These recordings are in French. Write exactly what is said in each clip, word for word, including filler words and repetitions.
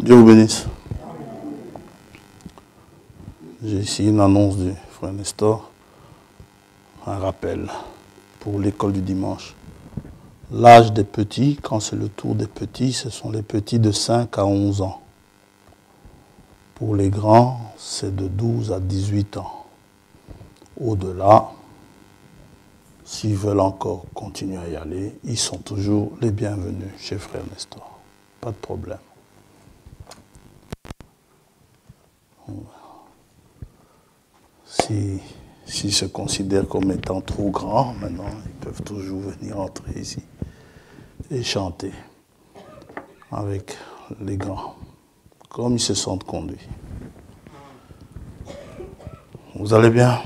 Dieu vous bénisse. J'ai ici une annonce du frère Nestor, un rappel pour l'école du dimanche. L'âge des petits, quand c'est le tour des petits, ce sont les petits de cinq à onze ans. Pour les grands, c'est de douze à dix-huit ans. Au-delà, s'ils veulent encore continuer à y aller, ils sont toujours les bienvenus chez frère Nestor. Pas de problème. Si, s'ils se considèrent comme étant trop grands, maintenant, ils peuvent toujours venir entrer ici et chanter avec les grands, comme ils se sentent conduits. Vous allez bien?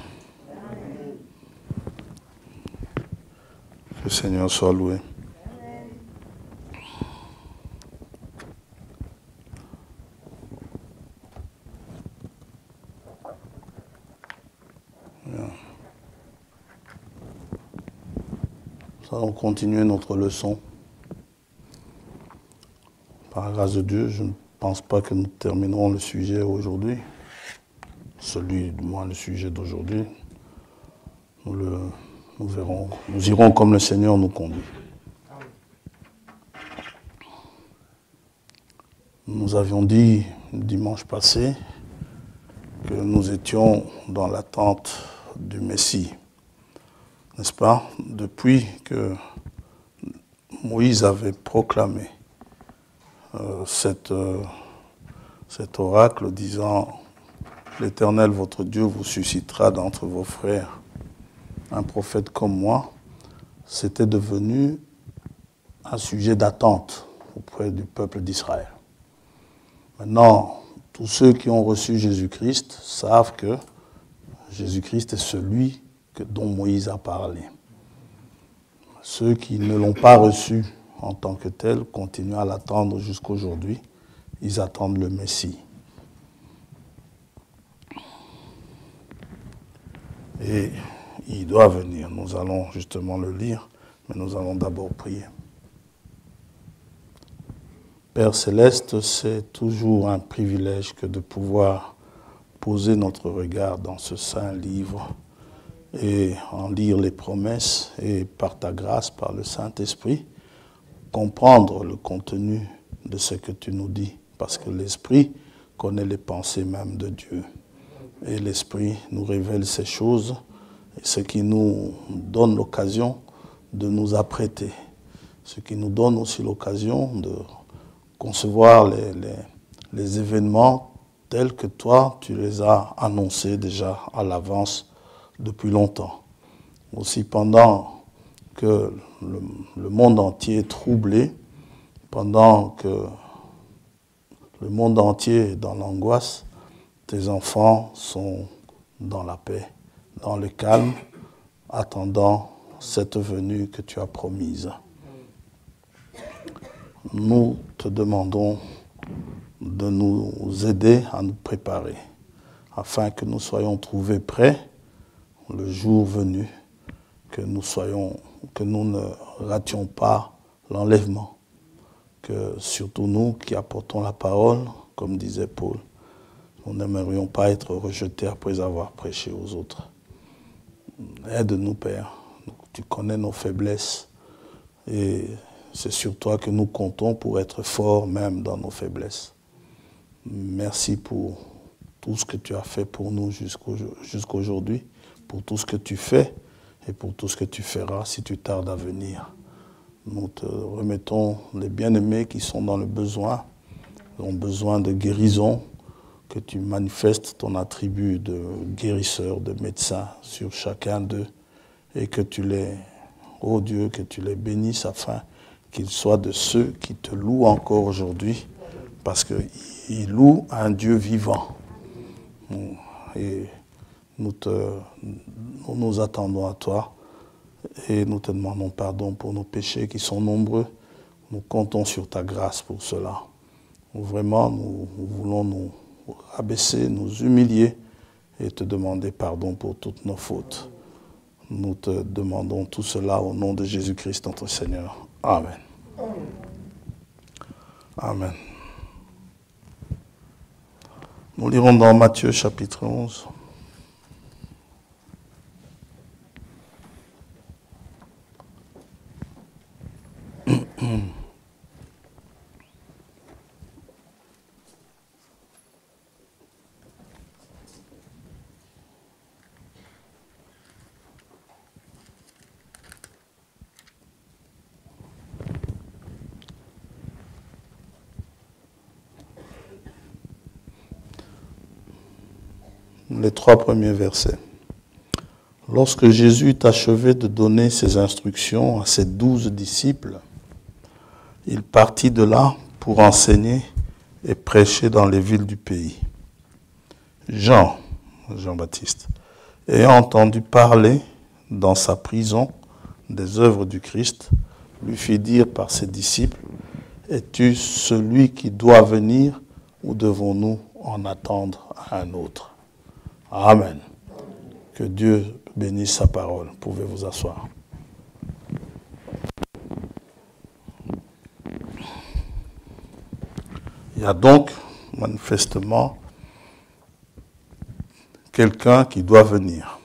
Que le Seigneur soit loué. Nous allons continuer notre leçon. Par la grâce de Dieu, je ne pense pas que nous terminerons le sujet aujourd'hui. Celui, du moins le sujet d'aujourd'hui. Nous, le, nous verrons, nous irons comme le Seigneur nous conduit. Nous avions dit dimanche passé que nous étions dans l'attente du Messie. N'est-ce pas? Depuis que Moïse avait proclamé euh, cette, euh, cet oracle disant « L'Éternel, votre Dieu, vous suscitera d'entre vos frères un prophète comme moi », c'était devenu un sujet d'attente auprès du peuple d'Israël. Maintenant, tous ceux qui ont reçu Jésus-Christ savent que Jésus-Christ est celui que, dont Moïse a parlé. Ceux qui ne l'ont pas reçu en tant que tel continuent à l'attendre jusqu'aujourd'hui. Ils attendent le Messie. Et il doit venir. Nous allons justement le lire, mais nous allons d'abord prier. Père Céleste, c'est toujours un privilège que de pouvoir poser notre regard dans ce saint livre et en lire les promesses et par ta grâce, par le Saint-Esprit, comprendre le contenu de ce que tu nous dis. Parce que l'Esprit connaît les pensées même de Dieu. Et l'Esprit nous révèle ces choses, et ce qui nous donne l'occasion de nous apprêter. Ce qui nous donne aussi l'occasion de concevoir les, les, les événements tels que toi, tu les as annoncés déjà à l'avance depuis longtemps. Aussi pendant que le, le monde entier est troublé, pendant que le monde entier est dans l'angoisse, tes enfants sont dans la paix, dans le calme, attendant cette venue que tu as promise. Nous te demandons de nous aider à nous préparer, afin que nous soyons trouvés prêts le jour venu, que nous soyons, que nous ne rations pas l'enlèvement, que surtout nous qui apportons la parole, comme disait Paul, nous n'aimerions pas être rejetés après avoir prêché aux autres. Aide-nous, Père, tu connais nos faiblesses et c'est sur toi que nous comptons pour être forts même dans nos faiblesses. Merci pour tout ce que tu as fait pour nous jusqu'aujourd'hui, pour tout ce que tu fais et pour tout ce que tu feras si tu tardes à venir. Nous te remettons les bien-aimés qui sont dans le besoin, qui ont besoin de guérison, que tu manifestes ton attribut de guérisseur, de médecin sur chacun d'eux et que tu les, ô Dieu, que tu les bénisses afin qu'ils soient de ceux qui te louent encore aujourd'hui parce qu'ils louent un Dieu vivant. Et nous, te, nous nous attendons à toi et nous te demandons pardon pour nos péchés qui sont nombreux. Nous comptons sur ta grâce pour cela. Vraiment, nous, nous voulons nous rabaisser, nous humilier et te demander pardon pour toutes nos fautes. Nous te demandons tout cela au nom de Jésus-Christ, notre Seigneur. Amen. Amen. Nous lirons dans Matthieu chapitre onze. Les trois premiers versets. Lorsque Jésus eut achevé de donner ses instructions à ses douze disciples, il partit de là pour enseigner et prêcher dans les villes du pays. Jean, Jean-Baptiste, ayant entendu parler dans sa prison des œuvres du Christ, lui fit dire par ses disciples, « Es-tu celui qui doit venir ou devons-nous en attendre un autre ?» Amen. Que Dieu bénisse sa parole. Vous pouvez vous asseoir. Il y a donc manifestement quelqu'un qui doit venir.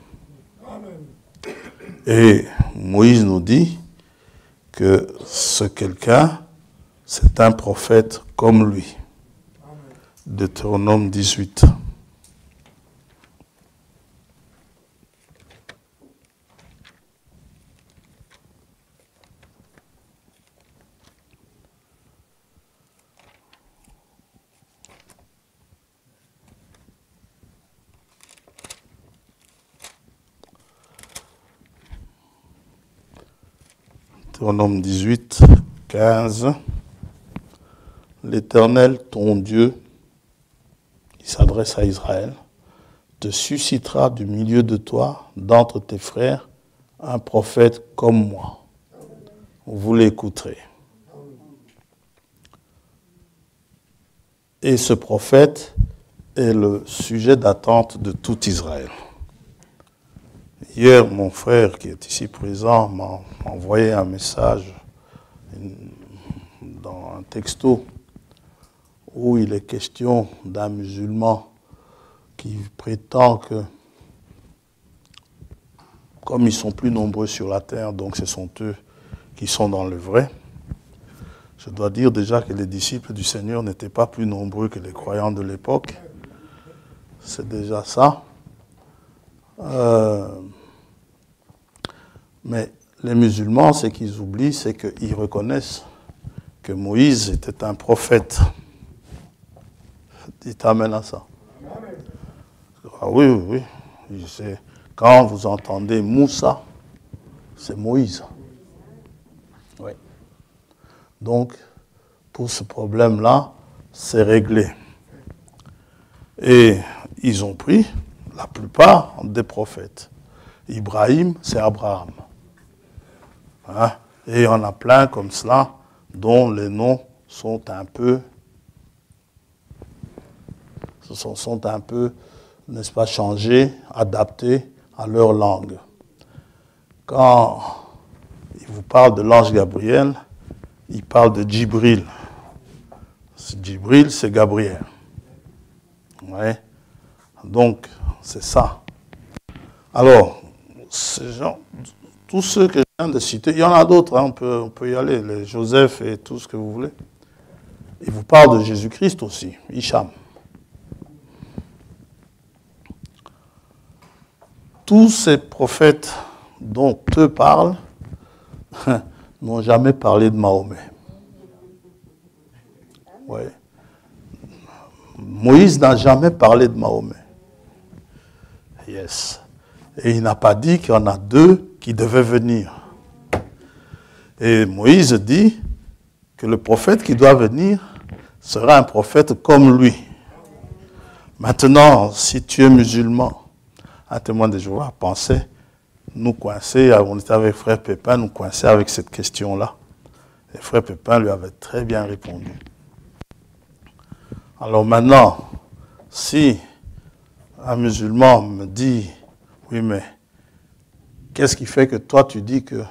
Et Moïse nous dit que ce quelqu'un, c'est un prophète comme lui. Deutéronome dix-huit. Deutéronome dix-huit, quinze. L'Éternel, ton Dieu, il s'adresse à Israël, te suscitera du milieu de toi, d'entre tes frères, un prophète comme moi. Vous l'écouterez. Et ce prophète est le sujet d'attente de tout Israël. Hier, mon frère qui est ici présent m'a envoyé un message dans un texto où il est question d'un musulman qui prétend que, comme ils sont plus nombreux sur la terre, donc ce sont eux qui sont dans le vrai. Je dois dire déjà que les disciples du Seigneur n'étaient pas plus nombreux que les croyants de l'époque. C'est déjà ça. Euh, mais les musulmans, ce qu'ils oublient, c'est qu'ils reconnaissent que Moïse était un prophète. Dites amen à ça. Ah oui, oui, oui. C'est, quand vous entendez Moussa, c'est Moïse. Oui. Donc, pour ce problème-là, c'est réglé. Et ils ont pris la plupart des prophètes. Ibrahim, c'est Abraham. Hein? Et il y en a plein comme cela, dont les noms sont un peu, sont, sont un peu, n'est-ce pas, changés, adaptés à leur langue. Quand il vous parle de l'ange Gabriel, il parle de Djibril. Djibril, c'est Gabriel. Ouais. Donc, c'est ça. Alors, ces gens, tous ceux que je viens de citer, il y en a d'autres, hein, on peut, on peut y aller, les Joseph et tout ce que vous voulez. Ils vous parlent de Jésus-Christ aussi, Hicham. Tous ces prophètes dont eux parlent n'ont jamais parlé de Mahomet. Ouais. Moïse n'a jamais parlé de Mahomet. Yes. Et il n'a pas dit qu'il y en a deux qui devaient venir. Et Moïse dit que le prophète qui doit venir sera un prophète comme lui. Maintenant, si tu es musulman, un témoin de Jéhovah pensait nous coincer, on était avec frère Pépin, nous coincer avec cette question-là. Et frère Pépin lui avait très bien répondu. Alors maintenant, si un musulman me dit, oui mais, qu'est-ce qui fait que toi tu dis que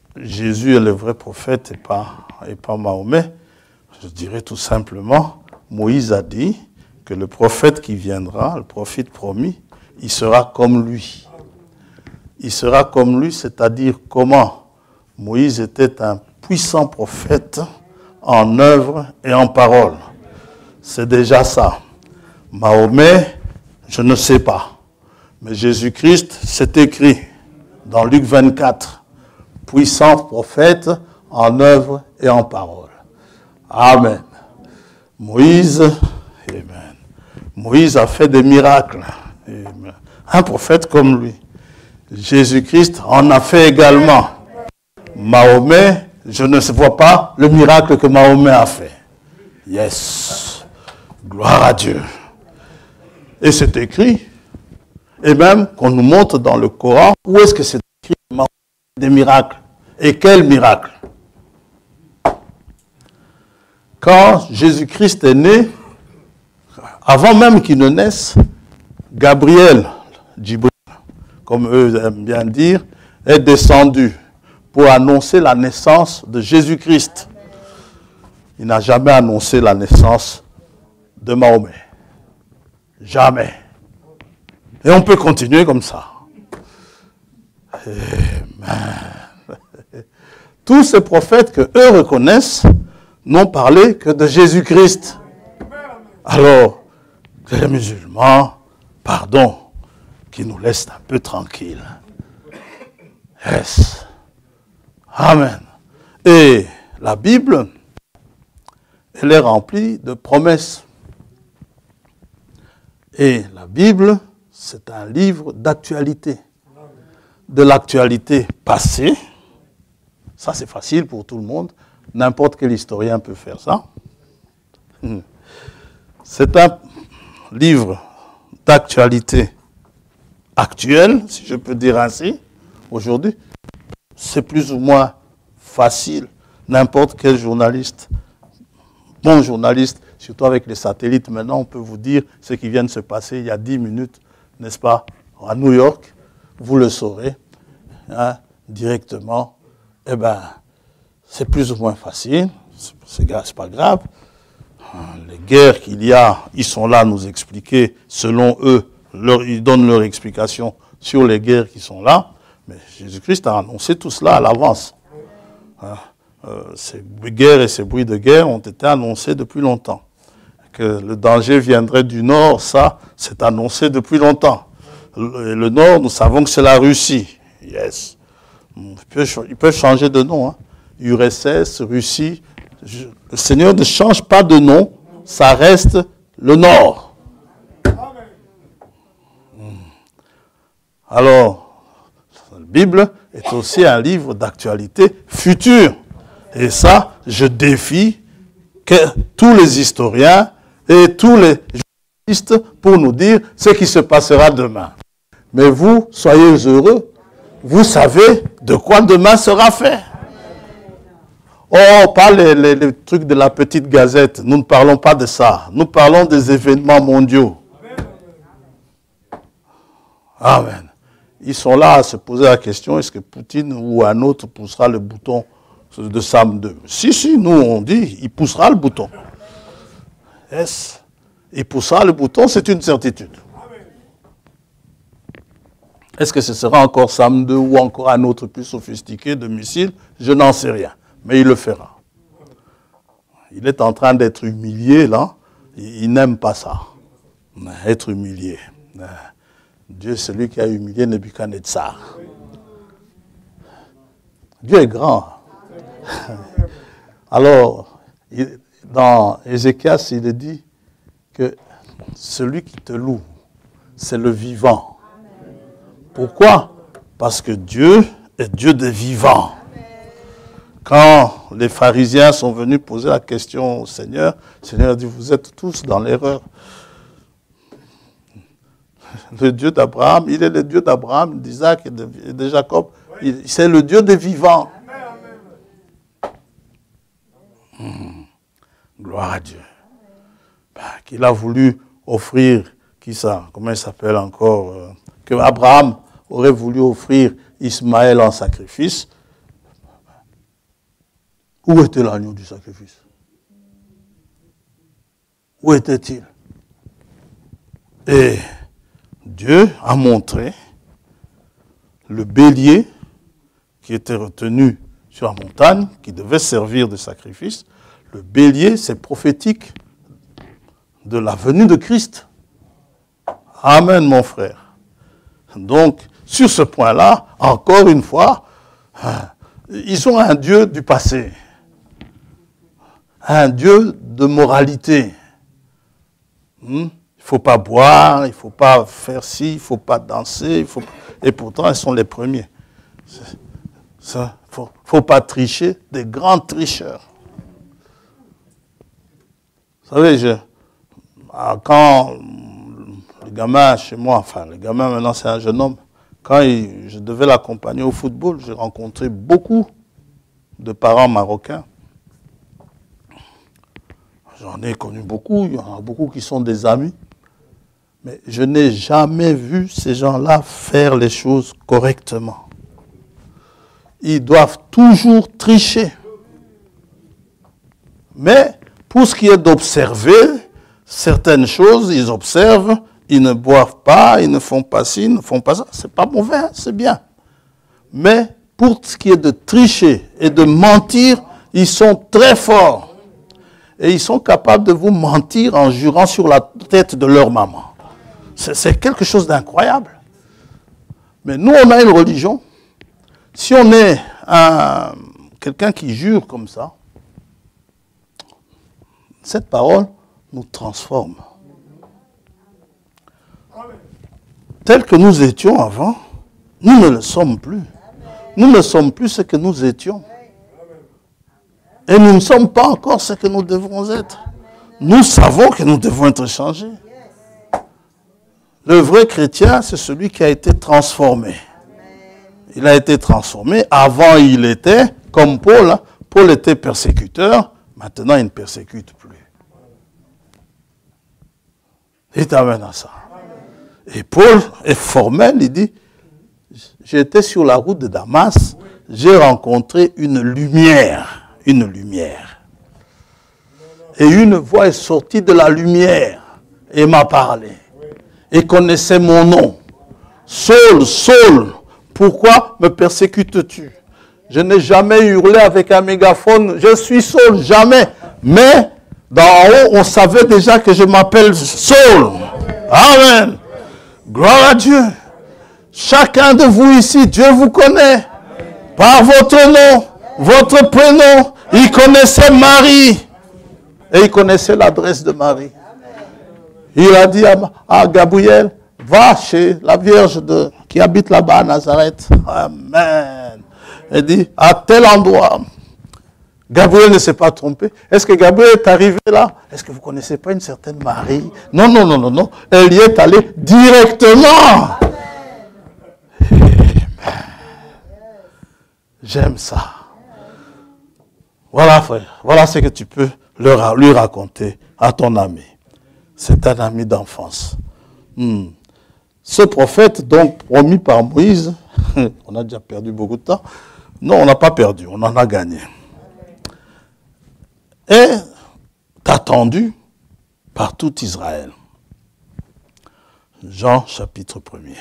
Jésus est le vrai prophète et pas, et pas Mahomet? Je dirais tout simplement, Moïse a dit que le prophète qui viendra, le prophète promis, il sera comme lui. Il sera comme lui, c'est-à-dire comment Moïse était un puissant prophète en œuvre et en parole. C'est déjà ça. Mahomet, je ne sais pas. Mais Jésus-Christ, c'est écrit dans Luc vingt-quatre. Puissant prophète en œuvre et en parole. Amen. Moïse, amen. Moïse a fait des miracles. Amen. Un prophète comme lui. Jésus-Christ en a fait également. Mahomet, je ne vois pas le miracle que Mahomet a fait. Yes. Gloire à Dieu. Et c'est écrit. Et même qu'on nous montre dans le Coran, où est-ce que c'est écrit des miracles? Et quel miracle? Quand Jésus-Christ est né, avant même qu'il ne naisse, Gabriel, Djibril, comme eux aiment bien dire, est descendu pour annoncer la naissance de Jésus-Christ. Il n'a jamais annoncé la naissance de Mahomet. Jamais. Et on peut continuer comme ça. Amen. Tous ces prophètes que eux reconnaissent n'ont parlé que de Jésus-Christ. Alors, les musulmans, pardon, qui nous laissent un peu tranquilles. Yes. Amen. Et la Bible, elle est remplie de promesses. Et la Bible, c'est un livre d'actualité. De l'actualité passée. Ça, c'est facile pour tout le monde. N'importe quel historien peut faire ça. C'est un livre d'actualité actuelle, si je peux dire ainsi. Aujourd'hui, c'est plus ou moins facile. N'importe quel journaliste, bon journaliste, surtout avec les satellites, maintenant, on peut vous dire ce qui vient de se passer il y a dix minutes, n'est-ce pas, à New York. Vous le saurez hein, directement. Eh bien, c'est plus ou moins facile. C'est pas grave. Les guerres qu'il y a, ils sont là à nous expliquer, selon eux, leur, ils donnent leur explication sur les guerres qui sont là. Mais Jésus-Christ a annoncé tout cela à l'avance. Hein, euh, ces guerres et ces bruits de guerre ont été annoncés depuis longtemps. Que le danger viendrait du nord, ça, c'est annoncé depuis longtemps. Le, le nord, nous savons que c'est la Russie. Yes. Ils peuvent, ils peuvent changer de nom. Hein. U R S S, Russie. Je, le Seigneur ne change pas de nom, ça reste le nord. Alors, la Bible est aussi un livre d'actualité future. Et ça, je défie que tous les historiens et tous les journalistes pour nous dire ce qui se passera demain. Mais vous, soyez heureux. Vous savez de quoi demain sera fait. Oh, pas les, les, les trucs de la petite gazette. Nous ne parlons pas de ça. Nous parlons des événements mondiaux. Amen. Ils sont là à se poser la question, est-ce que Poutine ou un autre poussera le bouton de Sam deux? Si, si, nous on dit, il poussera le bouton. Yes. Il poussera le bouton, c'est une certitude. Est-ce que ce sera encore Sam deux ou encore un autre plus sophistiqué de missile? Je n'en sais rien. Mais il le fera. Il est en train d'être humilié, là. Il, il n'aime pas ça. Être humilié. Dieu, c'est lui qui a humilié Nebuchadnezzar. Dieu est grand. Alors, il, dans Ézéchias, il est dit que celui qui te loue, c'est le vivant. Pourquoi? Parce que Dieu est Dieu des vivants. Quand les pharisiens sont venus poser la question au Seigneur, le Seigneur a dit, vous êtes tous dans l'erreur. Le Dieu d'Abraham, il est le Dieu d'Abraham, d'Isaac et de, et de Jacob. C'est le Dieu des vivants. Mmh. Gloire à Dieu. Ben, qu'il a voulu offrir, qui ça, comment il s'appelle encore, euh, que Abraham aurait voulu offrir Ismaël en sacrifice. Où était l'agneau du sacrifice? Où était-il? Et Dieu a montré le bélier qui était retenu sur la montagne, qui devait servir de sacrifice. Le bélier, c'est prophétique de la venue de Christ. Amen, mon frère. Donc, sur ce point-là, encore une fois, ils ont un Dieu du passé, un Dieu de moralité. Il ne faut pas boire, il ne faut pas faire ci, il ne faut pas danser, il faut... et pourtant ils sont les premiers. Il ne faut, faut pas tricher, des grands tricheurs. Vous savez, je, quand le gamin chez moi, enfin le gamin maintenant c'est un jeune homme, quand il, je devais l'accompagner au football, j'ai rencontré beaucoup de parents marocains. J'en ai connu beaucoup, il y en a beaucoup qui sont des amis. Mais je n'ai jamais vu ces gens-là faire les choses correctement. Ils doivent toujours tricher. Mais pour ce qui est d'observer certaines choses, ils observent, ils ne boivent pas, ils ne font pas ci, ils ne font pas ça. C'est pas mauvais, hein, c'est bien. Mais pour ce qui est de tricher et de mentir, ils sont très forts. Et ils sont capables de vous mentir en jurant sur la tête de leur maman. C'est quelque chose d'incroyable. Mais nous, on a une religion. Si on est quelqu'un qui jure comme ça, cette parole nous transforme. Tel que nous étions avant, nous ne le sommes plus. Nous ne sommes plus ce que nous étions. Et nous ne sommes pas encore ce que nous devrons être. Nous savons que nous devons être changés. Le vrai chrétien, c'est celui qui a été transformé. Il a été transformé. Avant, il était, comme Paul, hein, Paul était persécuteur. Maintenant, il ne persécute plus. Il t'amène à ça. Et Paul est formel, il dit, j'étais sur la route de Damas, j'ai rencontré une lumière, une lumière. Et une voix est sortie de la lumière et m'a parlé. Et connaissait mon nom. Saul, Saul, pourquoi me persécutes-tu? Je n'ai jamais hurlé avec un mégaphone, je suis Saul, jamais. Mais d'en haut, on savait déjà que je m'appelle Saul. Amen. Gloire à Dieu. Chacun de vous ici, Dieu vous connaît. Par votre nom, votre prénom. Il connaissait Marie. Et il connaissait l'adresse de Marie. Il a dit à, à Gabriel, va chez la Vierge de, qui habite là-bas à Nazareth. Amen. Il dit, à tel endroit. Gabriel ne s'est pas trompé. Est-ce que Gabriel est arrivé là? Est-ce que vous ne connaissez pas une certaine Marie? Non, non, non, non, non. Elle y est allée directement. Amen. J'aime ça. Voilà, frère. Voilà ce que tu peux leur, lui raconter à ton ami. C'est un ami d'enfance. Hmm. Ce prophète, donc, promis par Moïse, on a déjà perdu beaucoup de temps. Non, on n'a pas perdu, on en a gagné. Est attendu par tout Israël. Jean chapitre premier.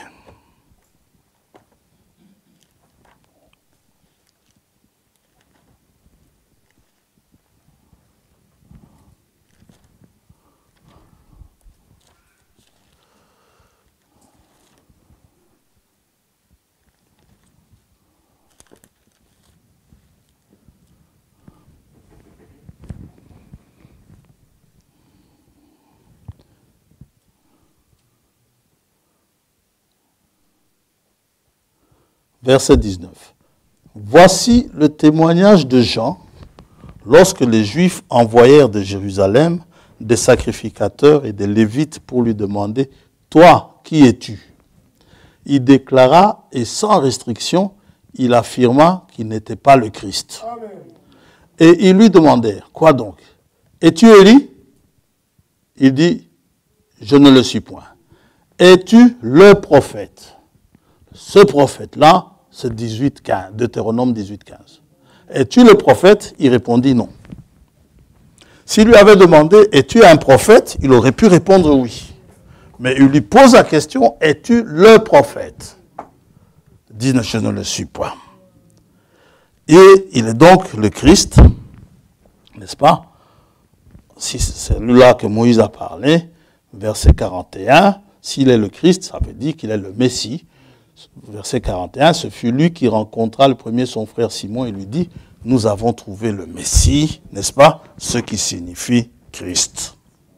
Verset dix-neuf. Voici le témoignage de Jean lorsque les Juifs envoyèrent de Jérusalem des sacrificateurs et des Lévites pour lui demander « Toi, qui es-tu » Il déclara et sans restriction, il affirma qu'il n'était pas le Christ. Amen. Et ils lui demandèrent « Quoi donc? Es-tu Élie » Il dit « Je ne le suis point. » « Es-tu le prophète » Ce prophète-là, c'est dix-huit quinze, Deutéronome dix-huit quinze. Es-tu le prophète? Il répondit non. S'il lui avait demandé, es-tu un prophète? Il aurait pu répondre oui. Mais il lui pose la question, es-tu le prophète? Il dit, je ne le suis pas. Et il est donc le Christ, n'est-ce pas? Si c'est celui-là que Moïse a parlé, verset quarante et un, s'il est le Christ, ça veut dire qu'il est le Messie. Verset quarante et un, ce fut lui qui rencontra le premier son frère Simon et lui dit, nous avons trouvé le Messie, n'est-ce pas? Ce qui signifie Christ.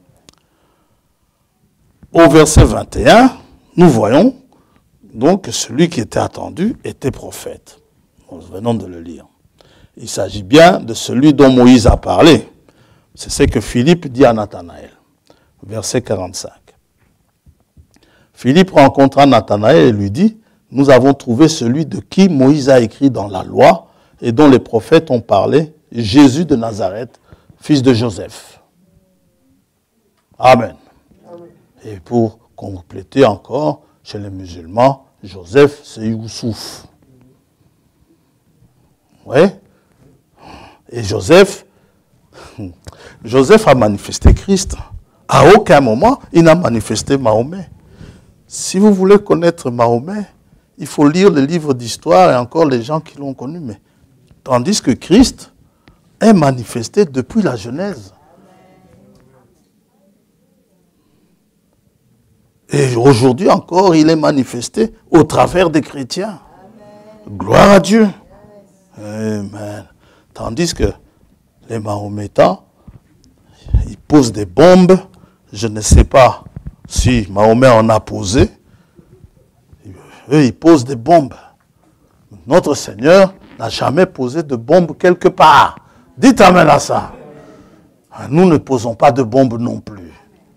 Au verset vingt et un, nous voyons donc que celui qui était attendu était prophète. Nous venons de le lire. Il s'agit bien de celui dont Moïse a parlé. C'est ce que Philippe dit à Nathanaël. Verset quarante-cinq. Philippe rencontra Nathanaël et lui dit, nous avons trouvé celui de qui Moïse a écrit dans la loi et dont les prophètes ont parlé, Jésus de Nazareth, fils de Joseph. Amen. Amen. Et pour compléter encore, chez les musulmans, Joseph, c'est Youssouf. Oui. Et Joseph, Joseph a manifesté Christ. À aucun moment, il n'a manifesté Mahomet. Si vous voulez connaître Mahomet, il faut lire les livres d'histoire et encore les gens qui l'ont connu. Mais, tandis que Christ est manifesté depuis la Genèse. Et aujourd'hui encore, il est manifesté au travers des chrétiens. Gloire à Dieu. Amen. Tandis que les Mahométans, ils posent des bombes. Je ne sais pas si Mahomet en a posé. Eux, ils posent des bombes. Notre Seigneur n'a jamais posé de bombe quelque part. Dites amen à ça. Nous ne posons pas de bombes non plus.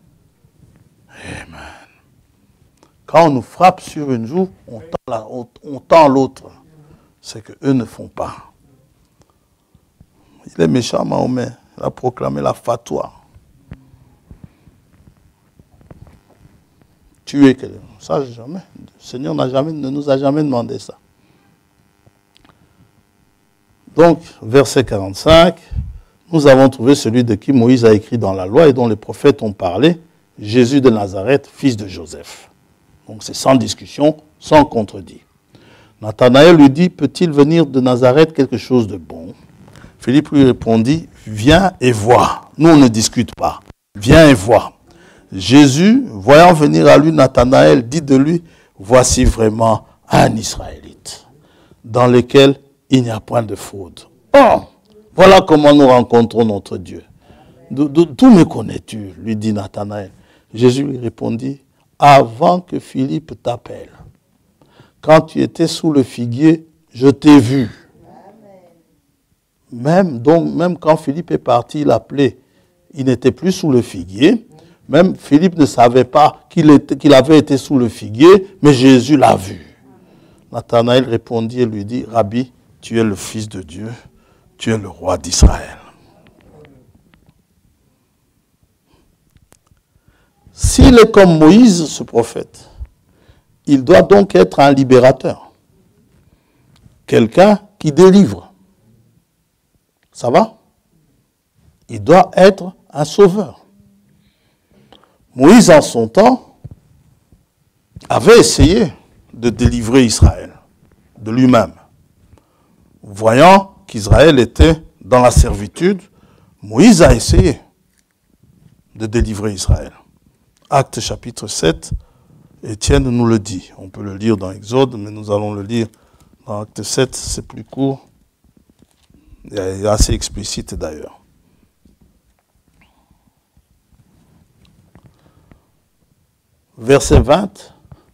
Amen. Quand on nous frappe sur une joue, on tend, la, on, on tend l'autre. C'est qu'eux ne font pas. Il est méchant, Mahomet. Il a proclamé la fatwa. Tuer quelqu'un. Ça, jamais. Le Seigneur n'a jamais, ne nous a jamais demandé ça. Donc, verset quarante-cinq, nous avons trouvé celui de qui Moïse a écrit dans la loi et dont les prophètes ont parlé, Jésus de Nazareth, fils de Joseph. Donc, c'est sans discussion, sans contredit. Nathanaël lui dit, peut-il venir de Nazareth quelque chose de bon? Philippe lui répondit, viens et vois. Nous, on ne discute pas. Viens et vois. Jésus, voyant venir à lui Nathanaël, dit de lui, voici vraiment un Israélite, dans lequel il n'y a point de fraude. Oh, voilà comment nous rencontrons notre Dieu. D'où me connais-tu? Lui dit Nathanaël. Jésus lui répondit, avant que Philippe t'appelle, quand tu étais sous le figuier, je t'ai vu. Même, donc, même quand Philippe est parti l'appeler, il n'était plus sous le figuier. Même Philippe ne savait pas qu'il était, qu'il avait été sous le figuier, mais Jésus l'a vu. Nathanaël répondit et lui dit, Rabbi, tu es le Fils de Dieu, tu es le roi d'Israël. S'il est comme Moïse, ce prophète, il doit donc être un libérateur. Quelqu'un qui délivre. Ça va? Il doit être un sauveur. Moïse, en son temps, avait essayé de délivrer Israël de lui-même. Voyant qu'Israël était dans la servitude, Moïse a essayé de délivrer Israël. Actes chapitre sept, Étienne nous le dit. On peut le lire dans Exode, mais nous allons le lire dans Acte sept, c'est plus court. Il est assez explicite d'ailleurs. Verset vingt.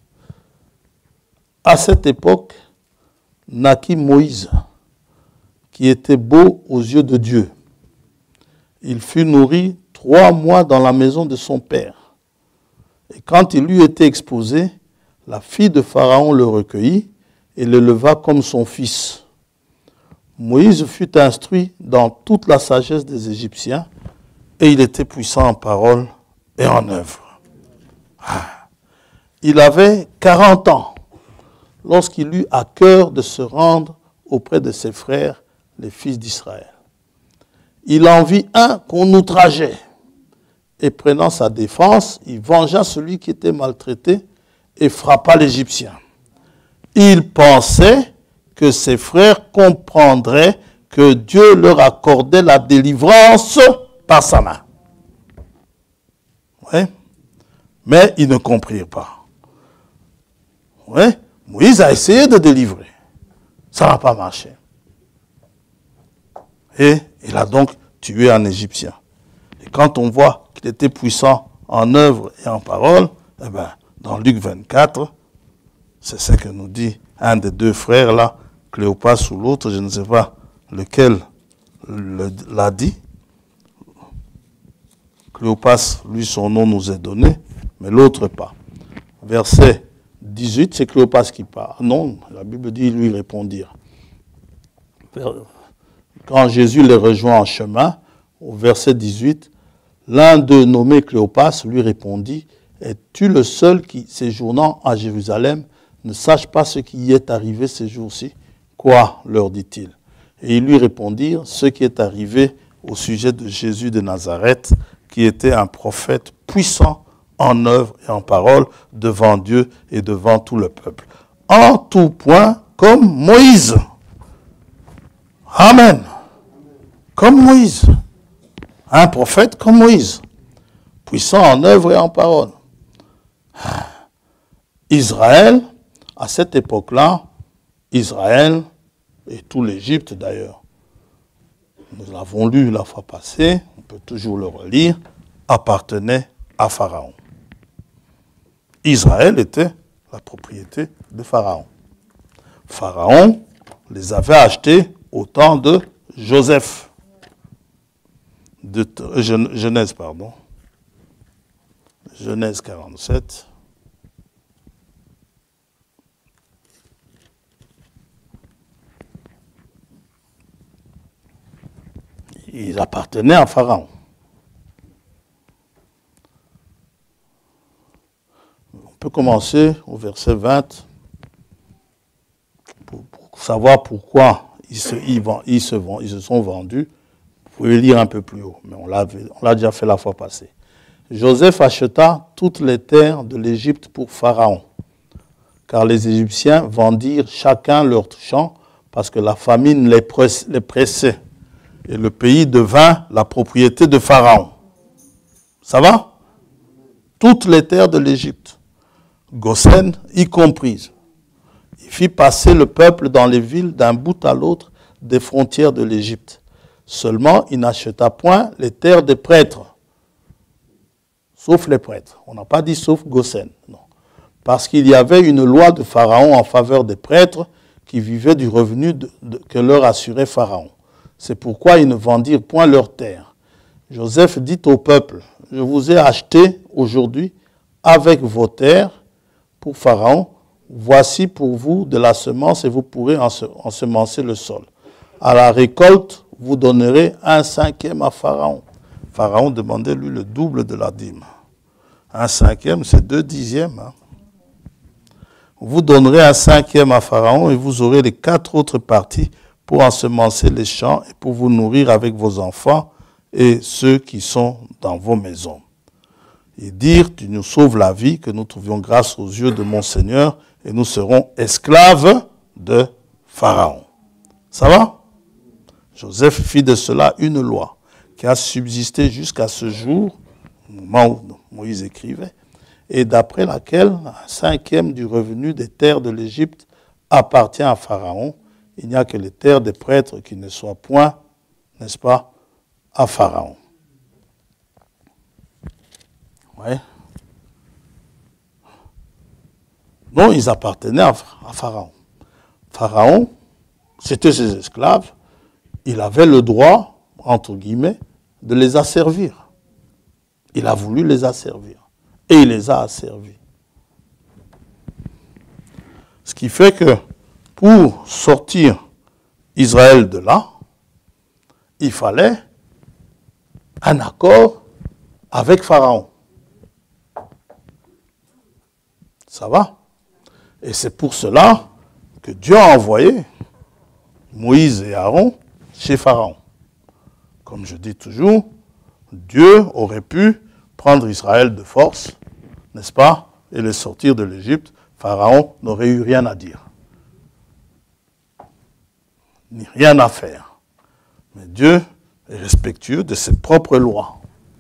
À cette époque, naquit Moïse, qui était beau aux yeux de Dieu. Il fut nourri trois mois dans la maison de son père. Et quand il eut été exposé, la fille de Pharaon le recueillit et le leva comme son fils. Moïse fut instruit dans toute la sagesse des Égyptiens et il était puissant en parole et en œuvre. Il avait quarante ans lorsqu'il eut à cœur de se rendre auprès de ses frères, les fils d'Israël. il en vit un qu'on outrageait. Et prenant sa défense, il vengea celui qui était maltraité et frappa l'Égyptien. Il pensait que ses frères comprendraient que Dieu leur accordait la délivrance par sa main. Ouais. Mais ils ne comprirent pas. Ouais. Moïse a essayé de délivrer. Ça n'a pas marché. Et il a donc tué un Égyptien. Et quand on voit qu'il était puissant en œuvre et en parole, eh ben, dans Luc vingt-quatre, c'est ce que nous dit un des deux frères là, Cléopas ou l'autre, je ne sais pas lequel l'a dit. Cléopas, lui, son nom nous est donné, mais l'autre pas. Verset dix-huit, c'est Cléopas qui parle. Non, la Bible dit, lui répondirent. Quand Jésus les rejoint en chemin, au verset dix-huit, l'un d'eux, nommé Cléopas, lui répondit, « Es-tu le seul qui, séjournant à Jérusalem, ne sache pas ce qui y est arrivé ces jours-ci ?»« Quoi ?» leur dit-il. Et ils lui répondirent, « Ce qui est arrivé au sujet de Jésus de Nazareth, qui était un prophète puissant en œuvre et en parole devant Dieu et devant tout le peuple. En tout point, comme Moïse. » Amen. Comme Moïse. Un prophète comme Moïse. Puissant en œuvre et en parole. Israël, à cette époque-là, Israël, et tout l'Égypte d'ailleurs, nous l'avons lu la fois passée, on peut toujours le relire, appartenait à Pharaon. Israël était la propriété de Pharaon. Pharaon les avait achetés au temps de Joseph. De Genèse, pardon. Genèse quarante-sept. Ils appartenaient à Pharaon. On peut commencer au verset vingt pour, pour savoir pourquoi ils se, ils, ils, se, ils se sont vendus. Vous pouvez lire un peu plus haut, mais on l'a, on l'a déjà fait la fois passée. Joseph acheta toutes les terres de l'Égypte pour Pharaon, car les Égyptiens vendirent chacun leur champ parce que la famine les pressait. Et le pays devint la propriété de Pharaon. Ça va? Toutes les terres de l'Égypte, Goshen y comprises. Il fit passer le peuple dans les villes d'un bout à l'autre des frontières de l'Égypte. Seulement, il n'acheta point les terres des prêtres, sauf les prêtres. On n'a pas dit sauf Goshen, non. Parce qu'il y avait une loi de Pharaon en faveur des prêtres qui vivaient du revenu de, de, que leur assurait Pharaon. C'est pourquoi ils ne vendirent point leurs terres. Joseph dit au peuple, « Je vous ai acheté aujourd'hui avec vos terres pour Pharaon. Voici pour vous de la semence et vous pourrez ensemencer le sol. À la récolte, vous donnerez un cinquième à Pharaon. » Pharaon demandait, lui, le double de la dîme. Un cinquième, c'est deux dixièmes. Hein. Vous donnerez un cinquième à Pharaon et vous aurez les quatre autres parties pour ensemencer les champs et pour vous nourrir avec vos enfants et ceux qui sont dans vos maisons. Et dire, tu nous sauves la vie, que nous trouvions grâce aux yeux de mon Seigneur et nous serons esclaves de Pharaon. Ça va? Joseph fit de cela une loi qui a subsisté jusqu'à ce jour, au moment où Moïse écrivait, et d'après laquelle un cinquième du revenu des terres de l'Égypte appartient à Pharaon. Il n'y a que les terres des prêtres qui ne soient point, n'est-ce pas, à Pharaon. Oui. Non, ils appartenaient à Pharaon. Pharaon, c'était ses esclaves. Il avait le droit, entre guillemets, de les asservir. Il a voulu les asservir. Et il les a asservis. Ce qui fait que pour sortir Israël de là, il fallait un accord avec Pharaon. Ça va? Et c'est pour cela que Dieu a envoyé Moïse et Aaron chez Pharaon comme je dis toujours, Dieu aurait pu prendre Israël de force, n'est-ce pas, et les sortir de l'Égypte. Pharaon n'aurait eu rien à dire, ni rien à faire. Mais Dieu est respectueux de ses propres lois.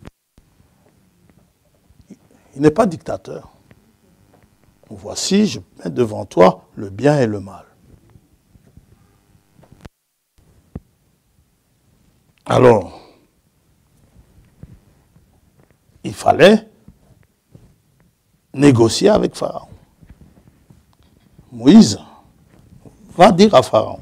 Il n'est pas dictateur. Voici, je mets devant toi le bien et le mal. Alors, il fallait négocier avec Pharaon. Moïse va dire à Pharaon,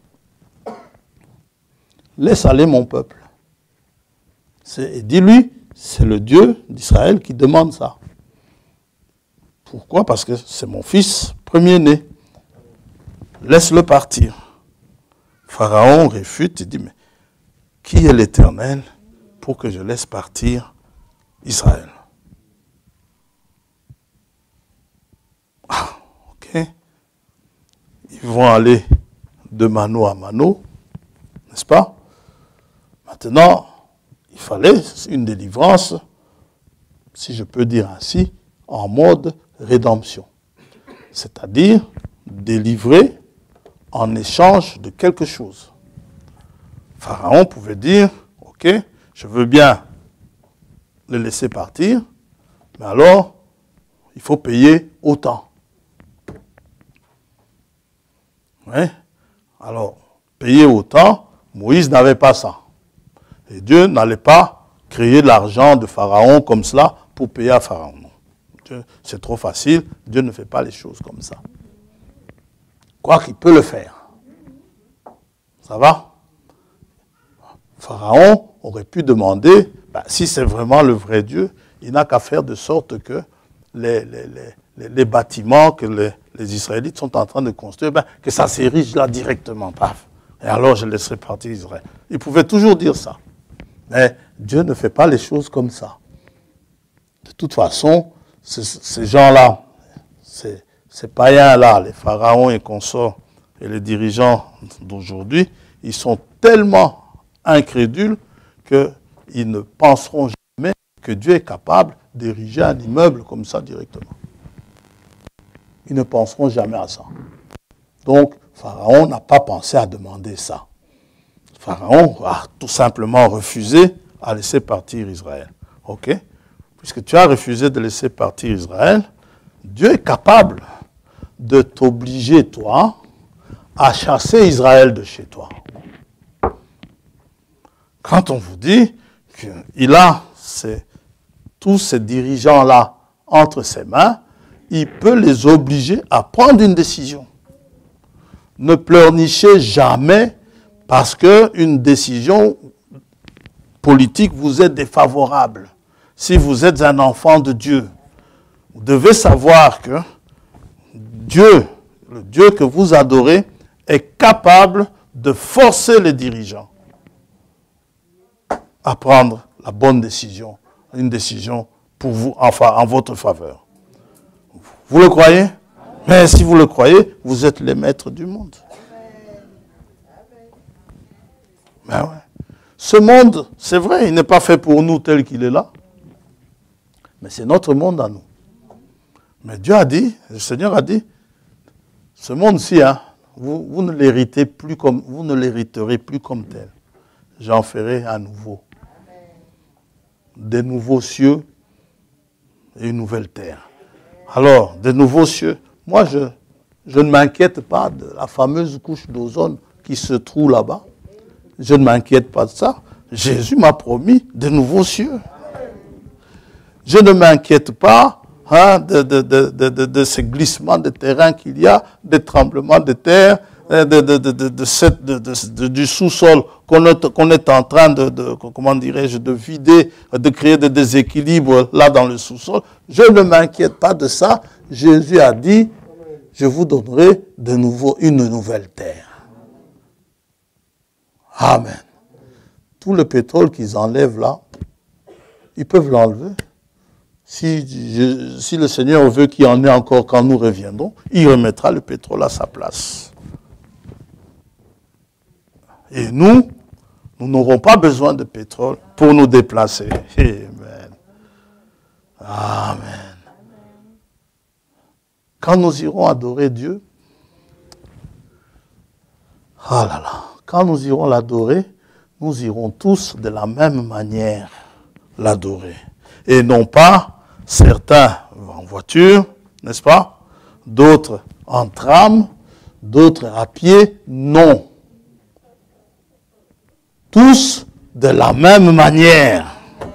laisse aller mon peuple. Et dis-lui, c'est le Dieu d'Israël qui demande ça. Pourquoi? Parce que c'est mon fils premier-né. Laisse-le partir. Pharaon réfute et dit, mais qui est l'Éternel pour que je laisse partir Israël? Ah, ok. Ils vont aller de mano à mano, n'est-ce pas? Maintenant, il fallait une délivrance, si je peux dire ainsi, en mode rédemption. C'est-à-dire délivrer en échange de quelque chose. Pharaon pouvait dire, ok, je veux bien le laisser partir, mais alors, il faut payer autant. Ouais. Alors, payer autant, Moïse n'avait pas ça. Et Dieu n'allait pas créer de l'argent de Pharaon comme cela pour payer à Pharaon. C'est trop facile, Dieu ne fait pas les choses comme ça. Quoi qu'il peut le faire. Ça va? Pharaon aurait pu demander, ben, si c'est vraiment le vrai Dieu, il n'a qu'à faire de sorte que les, les, les, les bâtiments que les, les Israélites sont en train de construire, ben, que ça s'érige là directement, paf. Et alors je laisserai partir Israël. Il pouvait toujours dire ça. Mais Dieu ne fait pas les choses comme ça. De toute façon, ces gens-là, ces, ces païens-là, les pharaons et consorts et les dirigeants d'aujourd'hui, ils sont tellement incrédules qu'ils ne penseront jamais que Dieu est capable d'ériger un immeuble comme ça directement. Ils ne penseront jamais à ça. Donc, Pharaon n'a pas pensé à demander ça. Pharaon a tout simplement refusé à laisser partir Israël. Ok? Puisque tu as refusé de laisser partir Israël, Dieu est capable de t'obliger, toi, à chasser Israël de chez toi. Quand on vous dit qu'il a ces, tous ces dirigeants-là entre ses mains, il peut les obliger à prendre une décision. Ne pleurnichez jamais parce qu'une décision politique vous est défavorable. Si vous êtes un enfant de Dieu, vous devez savoir que Dieu, le Dieu que vous adorez, est capable de forcer les dirigeants à prendre la bonne décision, une décision pour vous, enfin, en votre faveur. Vous le croyez? Mais si vous le croyez, vous êtes les maîtres du monde. Ben ouais. Ce monde, c'est vrai, il n'est pas fait pour nous tel qu'il est là. Mais c'est notre monde à nous. Mais Dieu a dit, le Seigneur a dit, ce monde-ci, hein, vous, vous ne l'héritez plus comme, vous ne l'hériterez plus comme tel. J'en ferai un nouveau. Des nouveaux cieux et une nouvelle terre. Alors, des nouveaux cieux. Moi, je, je ne m'inquiète pas de la fameuse couche d'ozone qui se trouve là-bas. Je ne m'inquiète pas de ça. Jésus m'a promis de nouveaux cieux. Je ne m'inquiète pas hein, de, de, de, de, de, de ces glissements de terrain qu'il y a, des tremblements de terre, de, de, de, de, de cette, de, de, de, du sous-sol qu'on est, qu'on est en train de, de comment dirais-je, de vider, de créer des déséquilibres là dans le sous-sol. Je ne m'inquiète pas de ça. Jésus a dit, je vous donnerai de nouveau une nouvelle terre. Amen. Tout le pétrole qu'ils enlèvent là, ils peuvent l'enlever. Si, je, si le Seigneur veut qu'il y en ait encore quand nous reviendrons, il remettra le pétrole à sa place. Et nous, Nous n'aurons pas besoin de pétrole pour nous déplacer. Amen. Amen. Quand nous irons adorer Dieu, ah là là, quand nous irons l'adorer, nous irons tous de la même manière l'adorer. Et non pas certains en voiture, n'est-ce pas? D'autres en tram, d'autres à pied, non. Tous de la même manière.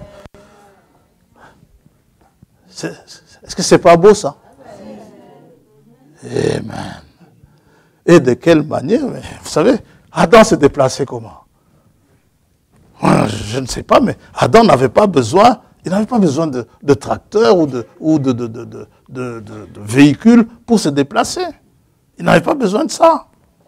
Est-ce que c'est pas beau ça? Amen. Et de quelle manière? Vous savez, Adam s'est déplacé comment? Je ne sais pas, mais Adam n'avait pas besoin, il n'avait pas besoin de, de tracteur ou de, ou de, de, de, de, de, de, de véhicule pour se déplacer. Il n'avait pas besoin de ça.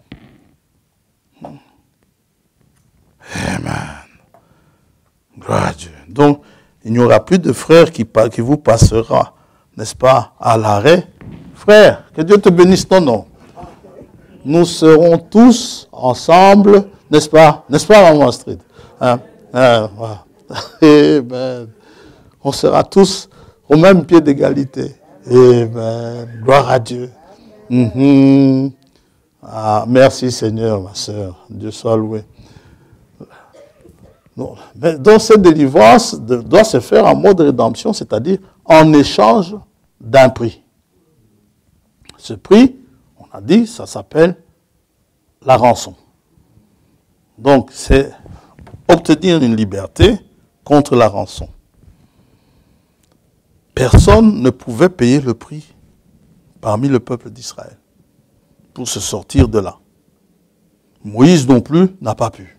Amen. Gloire à Dieu. Donc, il n'y aura plus de frère qui, qui vous passera, n'est-ce pas, à l'arrêt. Frère, que Dieu te bénisse ton nom. Nous serons tous ensemble, n'est-ce pas, n'est-ce pas, Maman Astrid? Hein? Hein, voilà. Amen. On sera tous au même pied d'égalité. Amen. Gloire à Dieu. Mm-hmm. Ah, merci Seigneur, ma soeur. Dieu soit loué. Non. Mais donc cette délivrance doit se faire en mode rédemption, c'est-à-dire en échange d'un prix. Ce prix, on a dit, ça s'appelle la rançon. Donc c'est obtenir une liberté contre la rançon. Personne ne pouvait payer le prix parmi le peuple d'Israël pour se sortir de là. Moïse non plus n'a pas pu.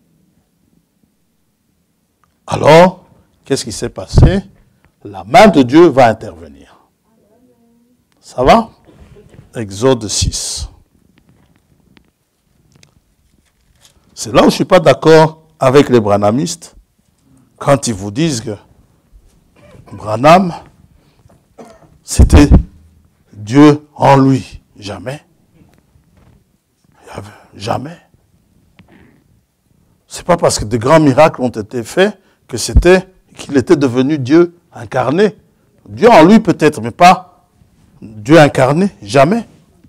Alors, qu'est-ce qui s'est passé? La main de Dieu va intervenir. Ça va? Exode six. C'est là où je ne suis pas d'accord avec les branhamistes quand ils vous disent que Branham, c'était Dieu en lui. Jamais. Jamais. C'est pas parce que de grands miracles ont été faits que c'était, qu'il était devenu Dieu incarné. Dieu en lui peut-être, mais pas Dieu incarné. Jamais.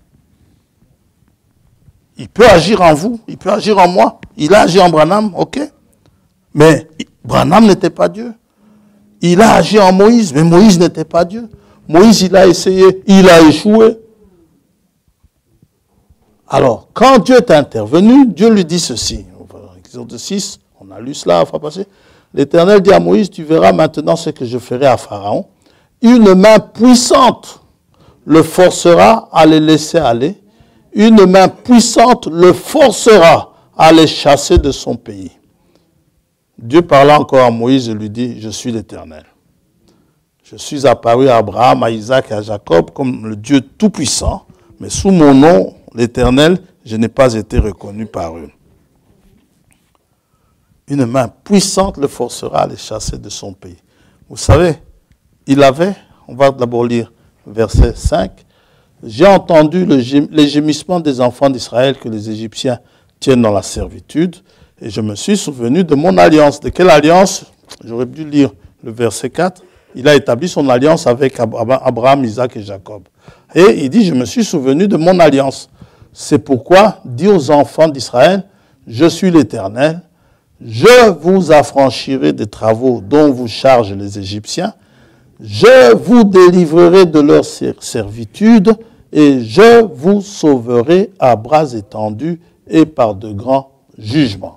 Il peut agir en vous, il peut agir en moi. Il a agi en Branham, ok. Mais Branham n'était pas Dieu. Il a agi en Moïse, mais Moïse n'était pas Dieu. Moïse, il a essayé, il a échoué. Alors, quand Dieu est intervenu, Dieu lui dit ceci. Exode six, on a lu cela la fois passée. L'Éternel dit à Moïse, tu verras maintenant ce que je ferai à Pharaon. Une main puissante le forcera à les laisser aller. Une main puissante le forcera à les chasser de son pays. Dieu parla encore à Moïse et lui dit, je suis l'Éternel. Je suis apparu à Abraham, à Isaac et à Jacob comme le Dieu tout-puissant, mais sous mon nom, l'Éternel, je n'ai pas été reconnu par eux. Une main puissante le forcera à les chasser de son pays. Vous savez, il avait, on va d'abord lire verset cinq, j'ai entendu le gém- les gémissements des enfants d'Israël que les Égyptiens tiennent dans la servitude, et je me suis souvenu de mon alliance. De quelle alliance? J'aurais dû lire le verset quatre. Il a établi son alliance avec Abraham, Isaac et Jacob. Et il dit, je me suis souvenu de mon alliance. C'est pourquoi, dit aux enfants d'Israël, je suis l'Éternel, je vous affranchirai des travaux dont vous chargent les Égyptiens, je vous délivrerai de leur servitude et je vous sauverai à bras étendus et par de grands jugements.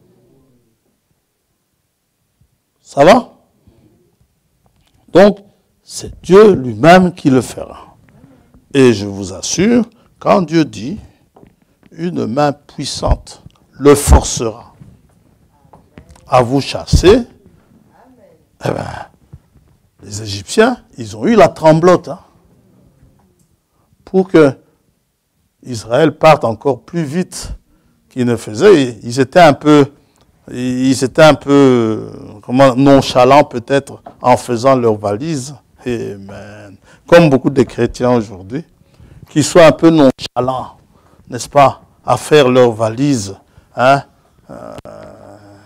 Ça va? Donc, c'est Dieu lui-même qui le fera. Et je vous assure, quand Dieu dit, une main puissante le forcera à vous chasser, eh bien, les Égyptiens, ils ont eu la tremblote hein, pour que Israël parte encore plus vite qu'ils ne faisaient. Ils étaient un peu, ils étaient un peu comment, nonchalants peut-être en faisant leurs valises. Amen. Comme beaucoup de chrétiens aujourd'hui, qui soient un peu nonchalants, n'est-ce pas, à faire leurs valises. Hein, euh,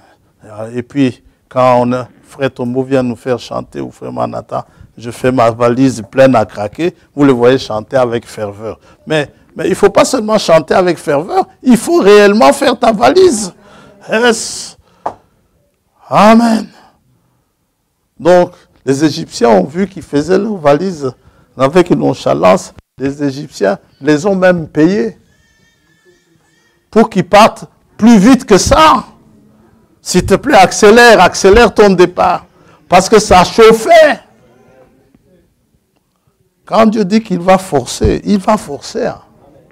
Et puis, quand on a, Frère Tombo vient nous faire chanter, ou Frère Manata, je fais ma valise pleine à craquer, vous le voyez chanter avec ferveur. Mais, mais il ne faut pas seulement chanter avec ferveur, il faut réellement faire ta valise. Yes. Amen. Donc, les Égyptiens ont vu qu'ils faisaient leurs valises avec une nonchalance. Les Égyptiens les ont même payés pour qu'ils partent plus vite que ça. S'il te plaît, accélère, accélère ton départ. Parce que ça chauffait. Quand Dieu dit qu'il va forcer, il va forcer. Hein.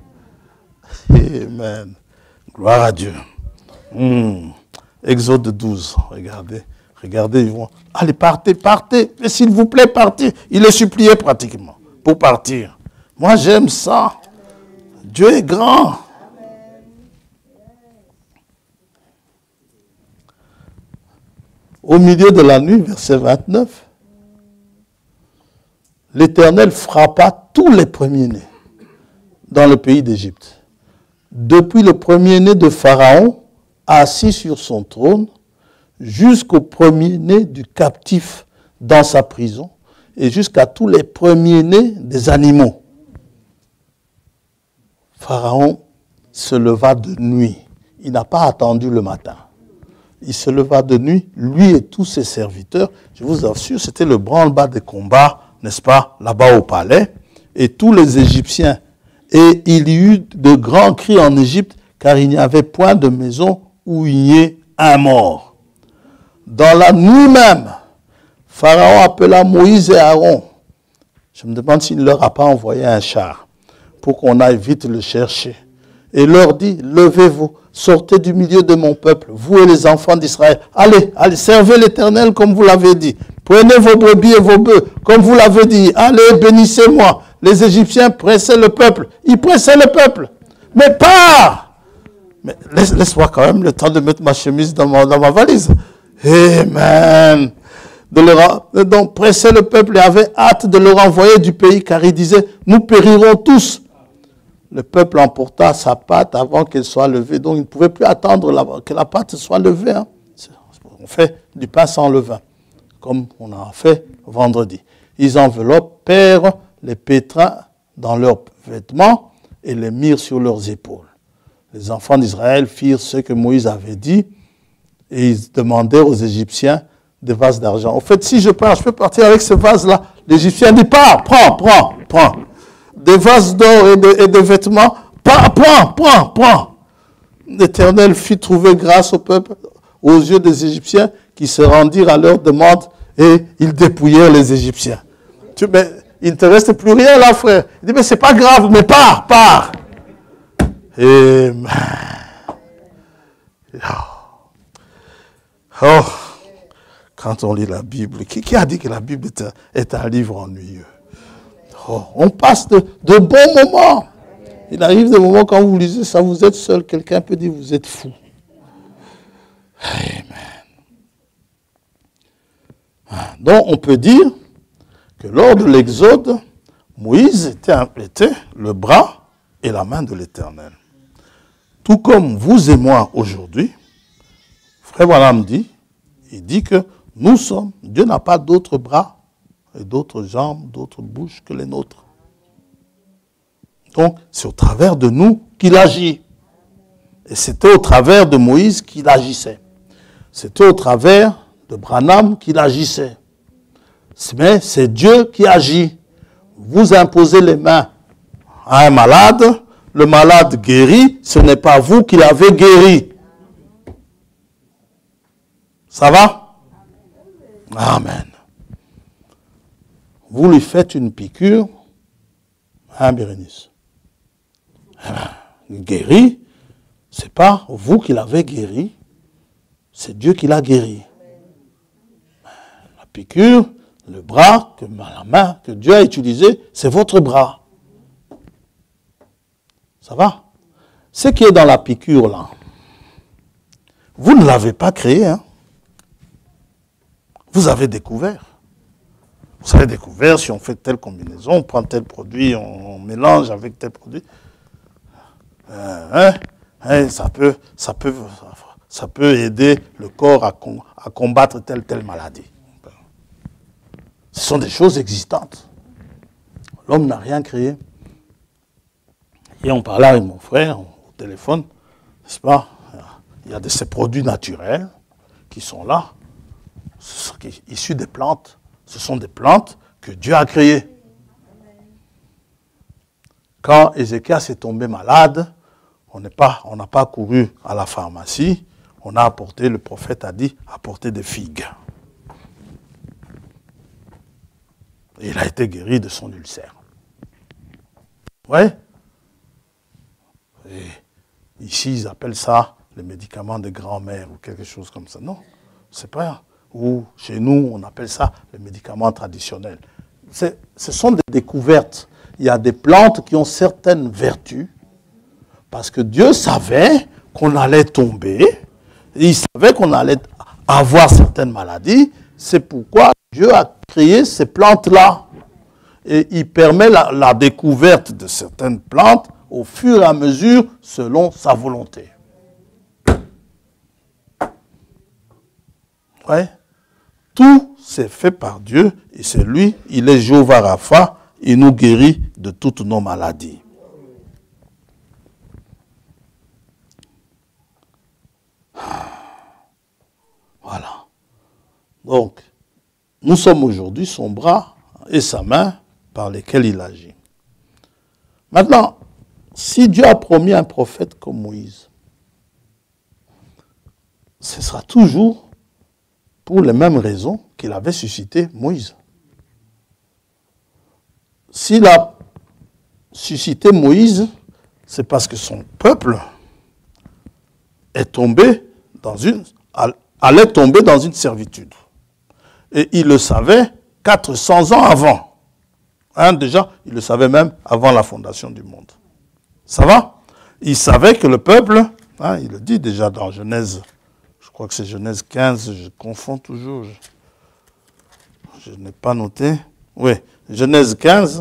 Amen. Gloire à Dieu. Hmm. Exode douze, regardez. Regardez, ils vont. Allez, partez, partez. Mais s'il vous plaît, partez. Il les suppliait pratiquement pour partir. Moi, j'aime ça. Dieu est grand. Au milieu de la nuit, verset vingt-neuf, l'Éternel frappa tous les premiers-nés dans le pays d'Égypte. Depuis le premier-né de Pharaon, assis sur son trône, jusqu'au premier-né du captif dans sa prison, et jusqu'à tous les premiers-nés des animaux. Pharaon se leva de nuit. Il n'a pas attendu le matin. Il se leva de nuit, lui et tous ses serviteurs. Je vous assure, c'était le branle-bas des combats, n'est-ce pas, là-bas au palais. Et tous les Égyptiens. Et il y eut de grands cris en Égypte, car il n'y avait point de maison où il y ait un mort. Dans la nuit même, Pharaon appela Moïse et Aaron. Je me demande s'il ne leur a pas envoyé un char pour qu'on aille vite le chercher. Et leur dit, levez-vous, sortez du milieu de mon peuple, vous et les enfants d'Israël. Allez, allez, servez l'Éternel comme vous l'avez dit. Prenez vos brebis et vos bœufs comme vous l'avez dit. Allez, bénissez-moi. Les Égyptiens pressaient le peuple. Ils pressaient le peuple. Mais pas. Mais laisse, laisse-moi quand même le temps de mettre ma chemise dans ma, dans ma valise. Amen. De leur, donc, pressaient le peuple et avaient hâte de le renvoyer du pays, car ils disaient, nous périrons tous. Le peuple emporta sa pâte avant qu'elle soit levée. Donc, il ne pouvait plus attendre la, que la pâte soit levée. Hein. On fait du pain sans levain, comme on a fait vendredi. Ils enveloppèrent les pétrins dans leurs vêtements et les mirent sur leurs épaules. Les enfants d'Israël firent ce que Moïse avait dit et ils demandèrent aux Égyptiens des vases d'argent. En fait, si je pars, je peux partir avec ce vase-là. L'Égyptien dit, pars, prends, prends, prends. Des vases d'or et de, et de vêtements, prends, prends, prends, prends. L'Éternel fit trouver grâce au peuple, aux yeux des Égyptiens, qui se rendirent à leur demande et ils dépouillèrent les Égyptiens. Tu, mais, il ne te reste plus rien là, frère. Il dit, mais c'est pas grave, mais pars, pars. Et... Oh, quand on lit la Bible, qui, qui a dit que la Bible est un, est un livre ennuyeux? Oh, on passe de, de bons moments. Il arrive des moments quand vous lisez ça, vous êtes seul, quelqu'un peut dire vous êtes fou. Amen. Donc on peut dire que lors de l'Exode, Moïse était, était le bras et la main de l'Éternel. Tout comme vous et moi aujourd'hui, Frère Branham dit, il dit que nous sommes, Dieu n'a pas d'autres bras et d'autres jambes, d'autres bouches que les nôtres. Donc, c'est au travers de nous qu'il agit. Et c'était au travers de Moïse qu'il agissait. C'était au travers de Branham qu'il agissait. Mais c'est Dieu qui agit. Vous imposez les mains à un malade, le malade guérit, ce n'est pas vous qui l'avez guéri. Ça va? Amen. Vous lui faites une piqûre, hein, Bérénice? Il guérit, c'est pas vous qui l'avez guéri, c'est Dieu qui l'a guéri. La piqûre, le bras, que, la main que Dieu a utilisé, c'est votre bras. Ça va? Ce qui est dans la piqûre là, vous ne l'avez pas créé, hein? Vous avez découvert. Vous avez découvert, si on fait telle combinaison, on prend tel produit, on, on mélange avec tel produit. Euh, hein, hein, ça peut, ça peut, ça peut aider le corps à, com à combattre telle telle maladie. Ce sont des choses existantes. L'homme n'a rien créé. Et on parlait avec mon frère au téléphone, n'est-ce pas? Il y a de ces produits naturels qui sont là, issus des plantes. Ce sont des plantes que Dieu a créées. Quand Ézéchias est tombé malade, on n'est pas, on n'a pas couru à la pharmacie, on a apporté, le prophète a dit, apporter des figues. Et il a été guéri de son ulcère. Oui. Et ici, ils appellent ça les médicaments de grand-mère ou quelque chose comme ça. Non, c'est pas. Ou chez nous, on appelle ça les médicaments traditionnels. Ce sont des découvertes. Il y a des plantes qui ont certaines vertus parce que Dieu savait qu'on allait tomber. Et il savait qu'on allait avoir certaines maladies. C'est pourquoi Dieu a créé ces plantes-là. Et il permet la, la découverte de certaines plantes au fur et à mesure selon sa volonté. Ouais. Tout c'est fait par Dieu et c'est lui, il est Jéhovah Rapha, il nous guérit de toutes nos maladies. Voilà. Donc, nous sommes aujourd'hui son bras et sa main par lesquels il agit. Maintenant, si Dieu a promis un prophète comme Moïse, ce sera toujours pour les mêmes raisons qu'il avait suscité Moïse. S'il a suscité Moïse, c'est parce que son peuple est tombé dans une, allait tomber dans une servitude. Et il le savait quatre cents ans avant. Hein, déjà, il le savait même avant la fondation du monde. Ça va? Il savait que le peuple, hein, il le dit déjà dans Genèse, je crois que c'est Genèse quinze, je confonds toujours, je, je n'ai pas noté. Oui, Genèse quinze.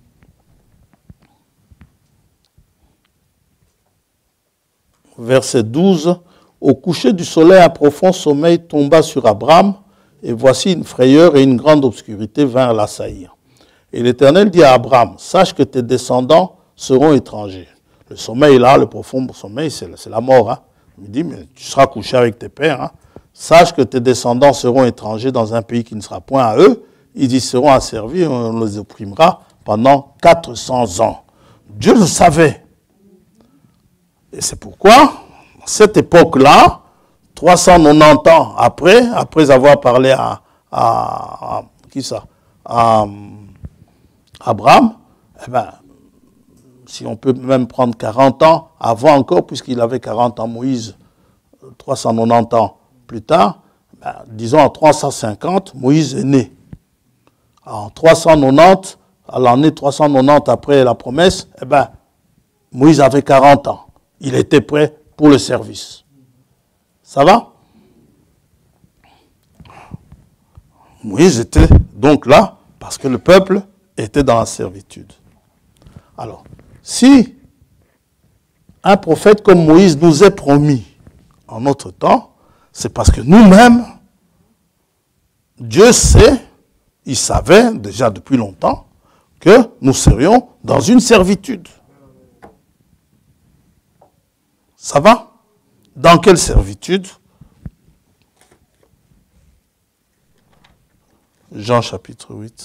Verset douze. Au coucher du soleil, un profond sommeil tomba sur Abraham, et voici une frayeur et une grande obscurité vinrent l'assaillir. Et l'Éternel dit à Abraham, sache que tes descendants seront étrangers. Le sommeil là, le profond sommeil, c'est la mort. Hein. Il dit, mais tu seras couché avec tes pères. Hein. Sache que tes descendants seront étrangers dans un pays qui ne sera point à eux. Ils y seront asservis, on les opprimera pendant quatre cents ans. Dieu le savait. Et c'est pourquoi, à cette époque-là, trois cent quatre-vingt-dix ans après, après avoir parlé à, à, à qui ça, à, à Abraham, eh ben, si on peut même prendre quarante ans avant encore, puisqu'il avait quarante ans, Moïse, trois cent quatre-vingt-dix ans plus tard, ben, disons en trois cent cinquante, Moïse est né. En trois cent quatre-vingt-dix, à l'année trois cent quatre-vingt-dix après la promesse, eh ben, Moïse avait quarante ans. Il était prêt pour le service. Ça va? Moïse était donc là parce que le peuple était dans la servitude. Alors, si un prophète comme Moïse nous est promis en notre temps, c'est parce que nous-mêmes, Dieu sait, il savait déjà depuis longtemps que nous serions dans une servitude. Ça va? Dans quelle servitude? Jean chapitre huit.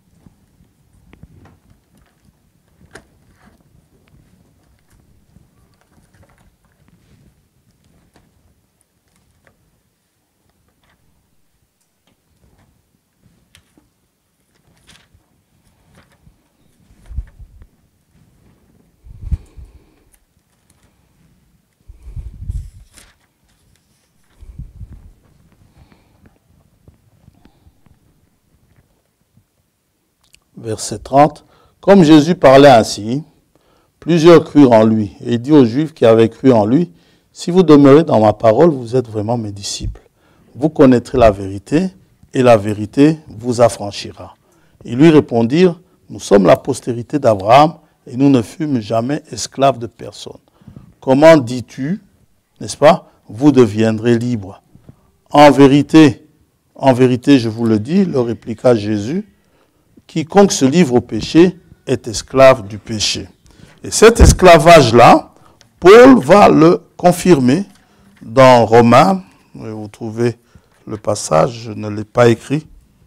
Verset trente. Comme Jésus parlait ainsi, plusieurs crurent en lui. Et il dit aux Juifs qui avaient cru en lui, si vous demeurez dans ma parole, vous êtes vraiment mes disciples. Vous connaîtrez la vérité, et la vérité vous affranchira. Ils lui répondirent, nous sommes la postérité d'Abraham, et nous ne fûmes jamais esclaves de personne. Comment dis-tu, n'est-ce pas, vous deviendrez libres. En vérité, en vérité, je vous le dis, leur répliqua Jésus, quiconque se livre au péché est esclave du péché. Et cet esclavage-là, Paul va le confirmer dans Romains. Vous trouvez le passage, je ne l'ai pas écrit.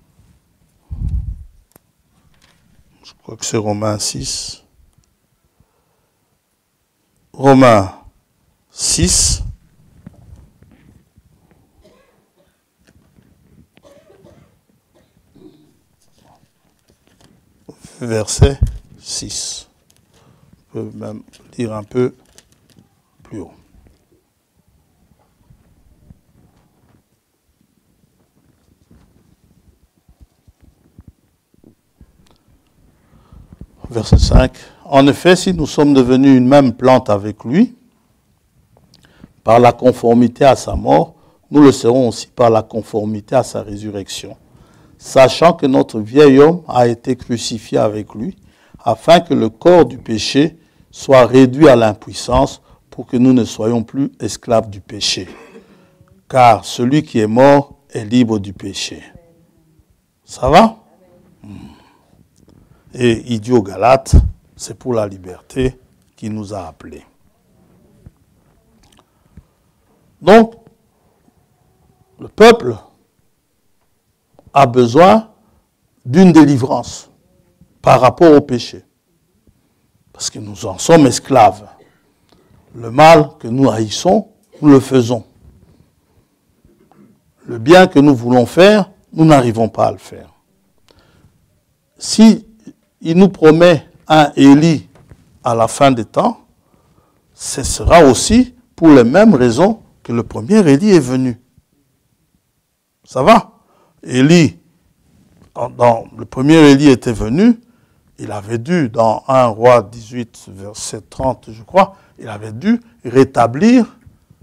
Je crois que c'est Romains six. Romains six. Verset six. Je peux même lire un peu plus haut. Verset cinq. En effet, si nous sommes devenus une même plante avec lui, par la conformité à sa mort, nous le serons aussi par la conformité à sa résurrection. Sachant que notre vieil homme a été crucifié avec lui, afin que le corps du péché soit réduit à l'impuissance, pour que nous ne soyons plus esclaves du péché. Car celui qui est mort est libre du péché. Ça va? Et il dit aux Galates, c'est pour la liberté qu'il nous a appelés. Donc, le peuple a besoin d'une délivrance par rapport au péché. Parce que nous en sommes esclaves. Le mal que nous haïssons, nous le faisons. Le bien que nous voulons faire, nous n'arrivons pas à le faire. Si il nous promet un Élie à la fin des temps, ce sera aussi pour les mêmes raisons que le premier Élie est venu. Ça va? Élie, dans, le premier Élie était venu, il avait dû, dans un roi dix-huit, verset trente, je crois, il avait dû rétablir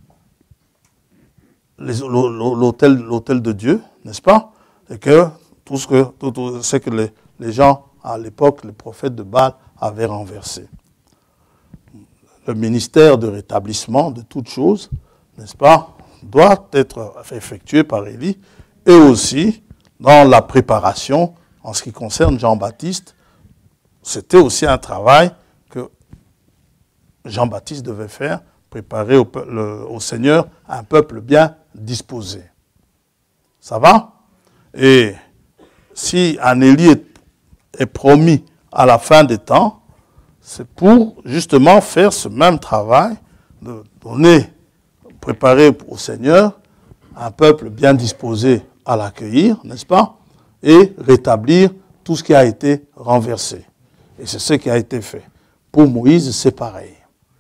l'autel, l'autel de Dieu, n'est-ce pas? Et que tout ce que, tout, tout, c'est que les, les gens, à l'époque, les prophètes de Baal avaient renversé. Le ministère de rétablissement de toutes choses, n'est-ce pas, doit être effectué par Élie, et aussi dans la préparation, en ce qui concerne Jean-Baptiste, c'était aussi un travail que Jean-Baptiste devait faire, préparer au, le, au Seigneur un peuple bien disposé. Ça va? Et si un Élie est, est promis à la fin des temps, c'est pour justement faire ce même travail, de donner, préparer au Seigneur un peuple bien disposé à l'accueillir, n'est-ce pas? Et rétablir tout ce qui a été renversé. Et c'est ce qui a été fait. Pour Moïse, c'est pareil.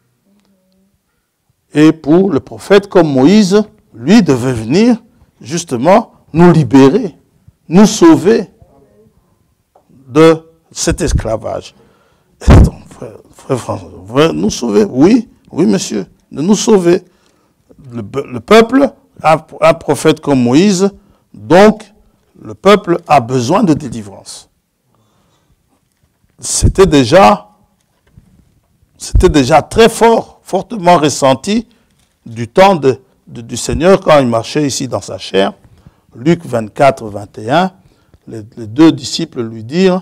Et pour le prophète comme Moïse, lui devait venir justement nous libérer, nous sauver de cet esclavage. Et donc, frère, frère François, nous sauver, oui, oui monsieur, de nous sauver. Le, le peuple, un, un prophète comme Moïse, donc le peuple a besoin de délivrance. C'était déjà, c'était déjà très fort, fortement ressenti du temps de, de, du Seigneur quand il marchait ici dans sa chair. Luc vingt-quatre, vingt et un, les, les deux disciples lui dirent,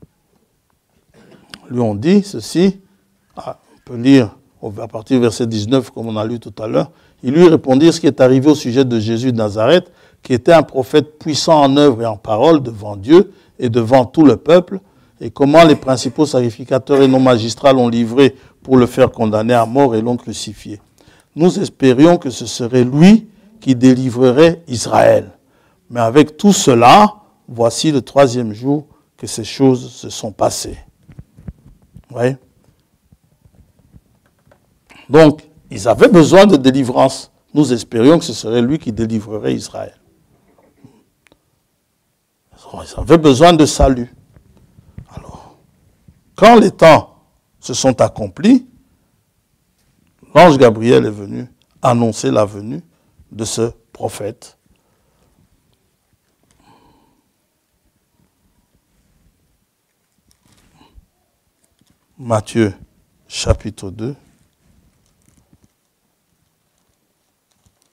lui ont dit ceci, ah, on peut lire à partir du verset dix-neuf comme on a lu tout à l'heure, ils lui répondirent ce qui est arrivé au sujet de Jésus de Nazareth, qui était un prophète puissant en œuvre et en parole devant Dieu et devant tout le peuple, et comment les principaux sacrificateurs et non magistrats l'ont livré pour le faire condamner à mort et l'ont crucifié. Nous espérions que ce serait lui qui délivrerait Israël. Mais avec tout cela, voici le troisième jour que ces choses se sont passées. Vous voyez? Donc, ils avaient besoin de délivrance. Nous espérions que ce serait lui qui délivrerait Israël. Ils avaient besoin de salut. Alors, quand les temps se sont accomplis, l'ange Gabriel est venu annoncer la venue de ce prophète. Matthieu, chapitre deux.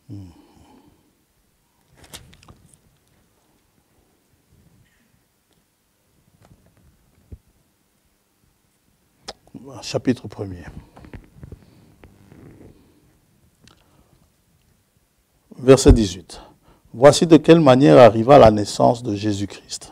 Chapitre premier. Verset dix-huit. Voici de quelle manière arriva la naissance de Jésus-Christ.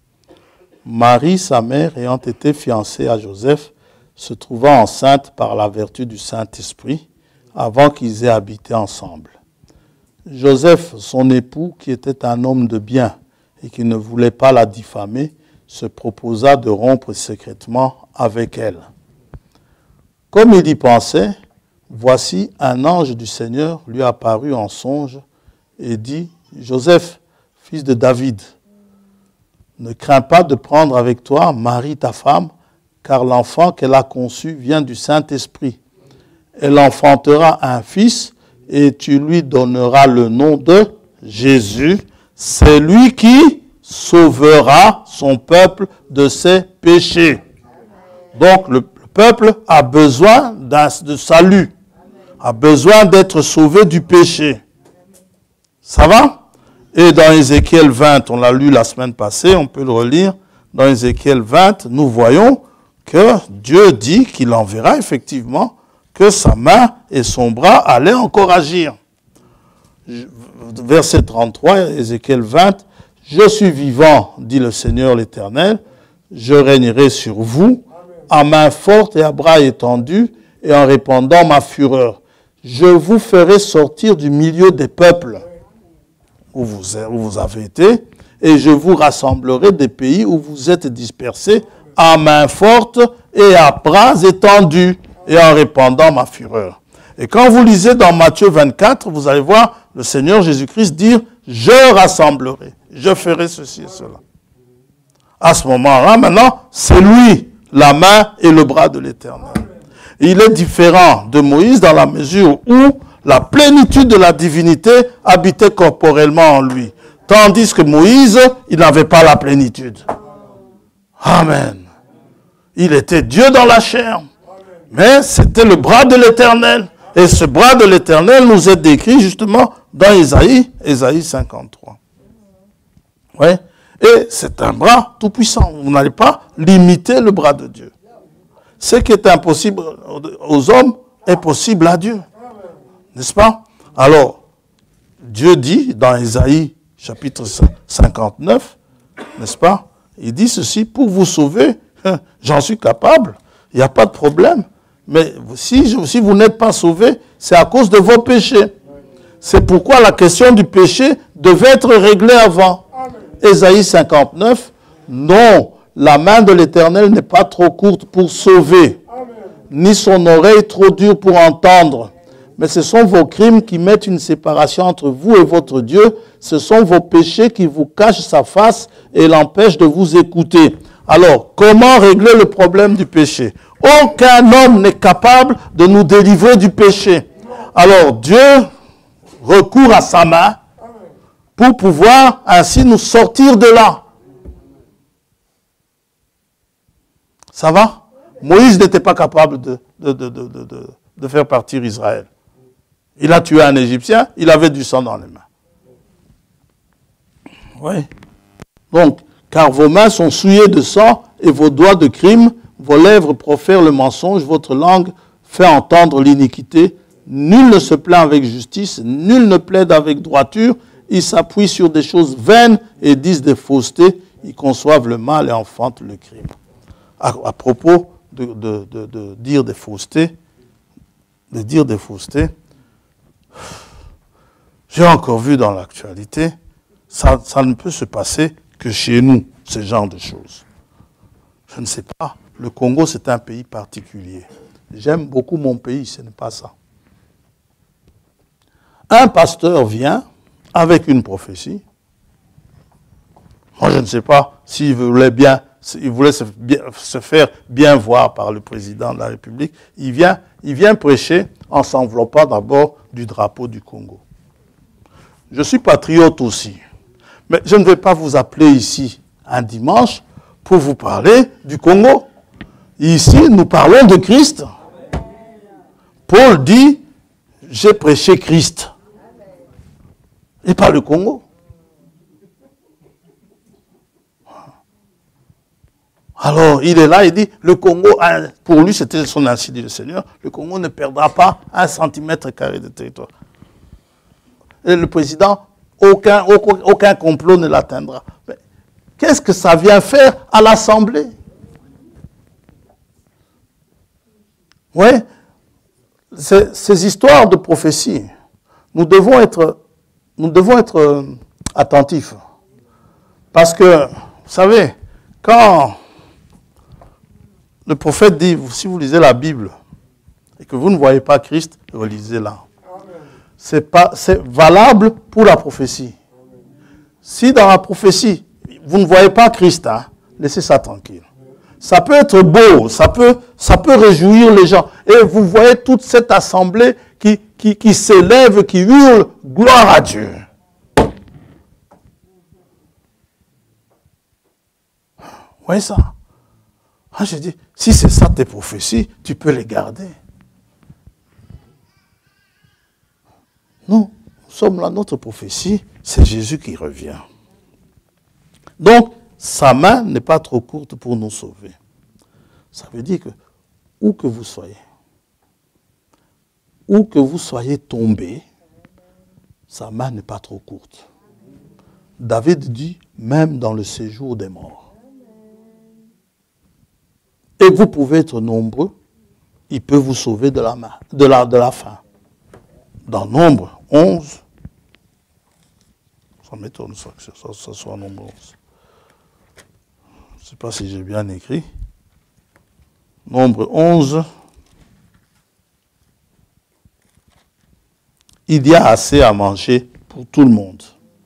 Marie, sa mère, ayant été fiancée à Joseph, se trouva enceinte par la vertu du Saint-Esprit, avant qu'ils aient habité ensemble. Joseph, son époux, qui était un homme de bien et qui ne voulait pas la diffamer, se proposa de rompre secrètement avec elle. Comme il y pensait, voici un ange du Seigneur lui apparut en songe et dit, « Joseph, fils de David, ne crains pas de prendre avec toi Marie ta femme, car l'enfant qu'elle a conçu vient du Saint-Esprit. Elle enfantera un fils et tu lui donneras le nom de Jésus. C'est lui qui sauvera son peuple de ses péchés. » Donc le peuple a besoin de salut, a besoin d'être sauvé du péché. Ça va? Et dans Ézéchiel vingt, on l'a lu la semaine passée, on peut le relire. Dans Ézéchiel vingt, nous voyons que Dieu dit qu'il enverra effectivement que sa main et son bras allaient encore agir. Verset trente-trois, Ézéchiel vingt, « Je suis vivant, dit le Seigneur l'Éternel, je régnerai sur vous, à main forte et à bras étendus, et en répandant ma fureur. Je vous ferai sortir du milieu des peuples où vous, où vous avez été, et je vous rassemblerai des pays où vous êtes dispersés, à main forte et à bras étendus, et en répandant ma fureur. » Et quand vous lisez dans Matthieu vingt-quatre, vous allez voir le Seigneur Jésus-Christ dire « Je rassemblerai, je ferai ceci et cela. » À ce moment-là, maintenant, c'est lui, la main et le bras de l'Éternel. Il est différent de Moïse dans la mesure où la plénitude de la divinité habitait corporellement en lui. Tandis que Moïse, il n'avait pas la plénitude. Amen. Il était Dieu dans la chair. Mais c'était le bras de l'Éternel. Et ce bras de l'Éternel nous est décrit justement dans Ésaïe, Ésaïe cinquante-trois. Oui. Et c'est un bras tout puissant. Vous n'allez pas limiter le bras de Dieu. Ce qui est impossible aux hommes est possible à Dieu. N'est-ce pas? Alors, Dieu dit dans Ésaïe chapitre cinquante-neuf, n'est-ce pas? Il dit ceci, pour vous sauver, j'en suis capable, il n'y a pas de problème. Mais si, je, si vous n'êtes pas sauvés, c'est à cause de vos péchés. C'est pourquoi la question du péché devait être réglée avant. Ésaïe cinquante-neuf, non, la main de l'Éternel n'est pas trop courte pour sauver, Amen. Ni son oreille trop dure pour entendre. Mais ce sont vos crimes qui mettent une séparation entre vous et votre Dieu. Ce sont vos péchés qui vous cachent sa face et l'empêchent de vous écouter. Alors, comment régler le problème du péché? Aucun homme n'est capable de nous délivrer du péché. Alors, Dieu recourt à sa main pour pouvoir ainsi nous sortir de là. Ça va? Moïse n'était pas capable de, de, de, de, de, de faire partir Israël. Il a tué un Égyptien, il avait du sang dans les mains. Oui. Donc, car vos mains sont souillées de sang et vos doigts de crime, vos lèvres profèrent le mensonge, votre langue fait entendre l'iniquité. Nul ne se plaint avec justice, nul ne plaide avec droiture. Ils s'appuient sur des choses vaines et disent des faussetés. Ils conçoivent le mal et enfantent le crime. À, à propos de, de, de, de dire des faussetés, de dire des faussetés, j'ai encore vu dans l'actualité, ça, ça ne peut se passer que chez nous, ce genre de choses. Je ne sais pas. Le Congo, c'est un pays particulier. J'aime beaucoup mon pays, ce n'est pas ça. Un pasteur vient avec une prophétie. Moi, je ne sais pas s'il voulait bien, il voulait se, bien, se faire bien voir par le président de la République. Il vient, il vient prêcher en s'enveloppant d'abord du drapeau du Congo. Je suis patriote aussi. Mais je ne vais pas vous appeler ici un dimanche pour vous parler du Congo. Ici, nous parlons de Christ. Paul dit, j'ai prêché Christ. Et pas le Congo. Alors, il est là, il dit, le Congo, pour lui, c'était son ainsi dit le Seigneur, le Congo ne perdra pas un centimètre carré de territoire. Et le président, aucun, aucun, aucun complot ne l'atteindra. Mais qu'est-ce que ça vient faire à l'Assemblée? Oui, ces, ces histoires de prophétie, nous devons être, nous devons être euh, attentifs. Parce que, vous savez, quand le prophète dit, si vous lisez la Bible et que vous ne voyez pas Christ, relisez-la. C'est pas, c'est valable pour la prophétie. Si dans la prophétie, vous ne voyez pas Christ, hein, laissez ça tranquille. Ça peut être beau, ça peut, ça peut réjouir les gens. Et vous voyez toute cette assemblée qui, qui, qui s'élève, qui hurle « Gloire à Dieu ». Vous voyez ça? Ah, j'ai dit, si c'est ça tes prophéties, tu peux les garder. Non, nous sommes là, notre prophétie, c'est Jésus qui revient. Donc, sa main n'est pas trop courte pour nous sauver. Ça veut dire que, où que vous soyez, où que vous soyez tombé, sa main n'est pas trop courte. David dit, même dans le séjour des morts. Et vous pouvez être nombreux, il peut vous sauver de la main, de la, de la faim. Dans Nombre onze, ça m'étonne ça que ça, ça soit Nombre onze. Je ne sais pas si j'ai bien écrit. Nombre onze. Il y a assez à manger pour tout le monde.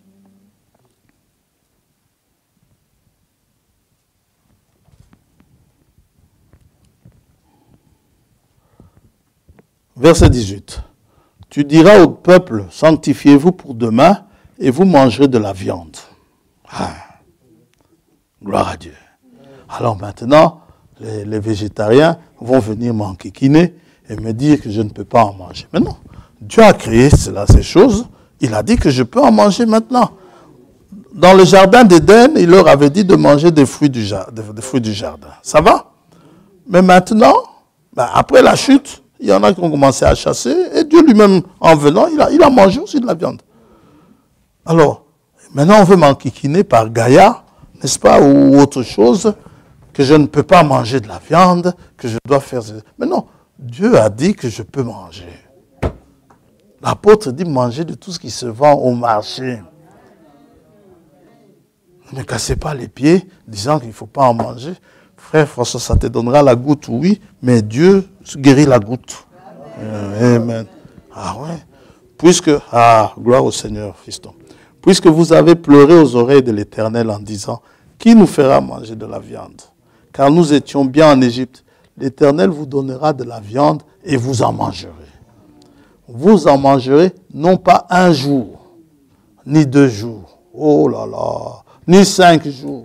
Verset dix-huit. Tu diras au peuple, sanctifiez-vous pour demain et vous mangerez de la viande. Ah, gloire à Dieu. Alors maintenant, les, les végétariens vont venir m'enquiquiner et me dire que je ne peux pas en manger. Mais non, Dieu a créé cela, ces choses. Il a dit que je peux en manger maintenant. Dans le jardin d'Éden, il leur avait dit de manger des fruits du, des, des fruits du jardin. Ça va? Mais maintenant, ben après la chute, il y en a qui ont commencé à chasser, et Dieu lui-même, en venant, il a, il a mangé aussi de la viande. Alors, maintenant on veut m'enquiquiner par Gaïa, n'est-ce pas, ou autre chose, que je ne peux pas manger de la viande, que je dois faire... Mais non, Dieu a dit que je peux manger. L'apôtre dit manger de tout ce qui se vend au marché. Ne cassez pas les pieds, disant qu'il ne faut pas en manger. Frère François, ça te donnera la goutte, oui, mais Dieu guérit la goutte. Amen. Ah ouais. Puisque, ah, gloire au Seigneur, fiston. Puisque vous avez pleuré aux oreilles de l'Éternel en disant, qui nous fera manger de la viande? Car nous étions bien en Égypte. L'Éternel vous donnera de la viande et vous en mangerez. Vous en mangerez non pas un jour, ni deux jours. Oh là là. Ni cinq jours.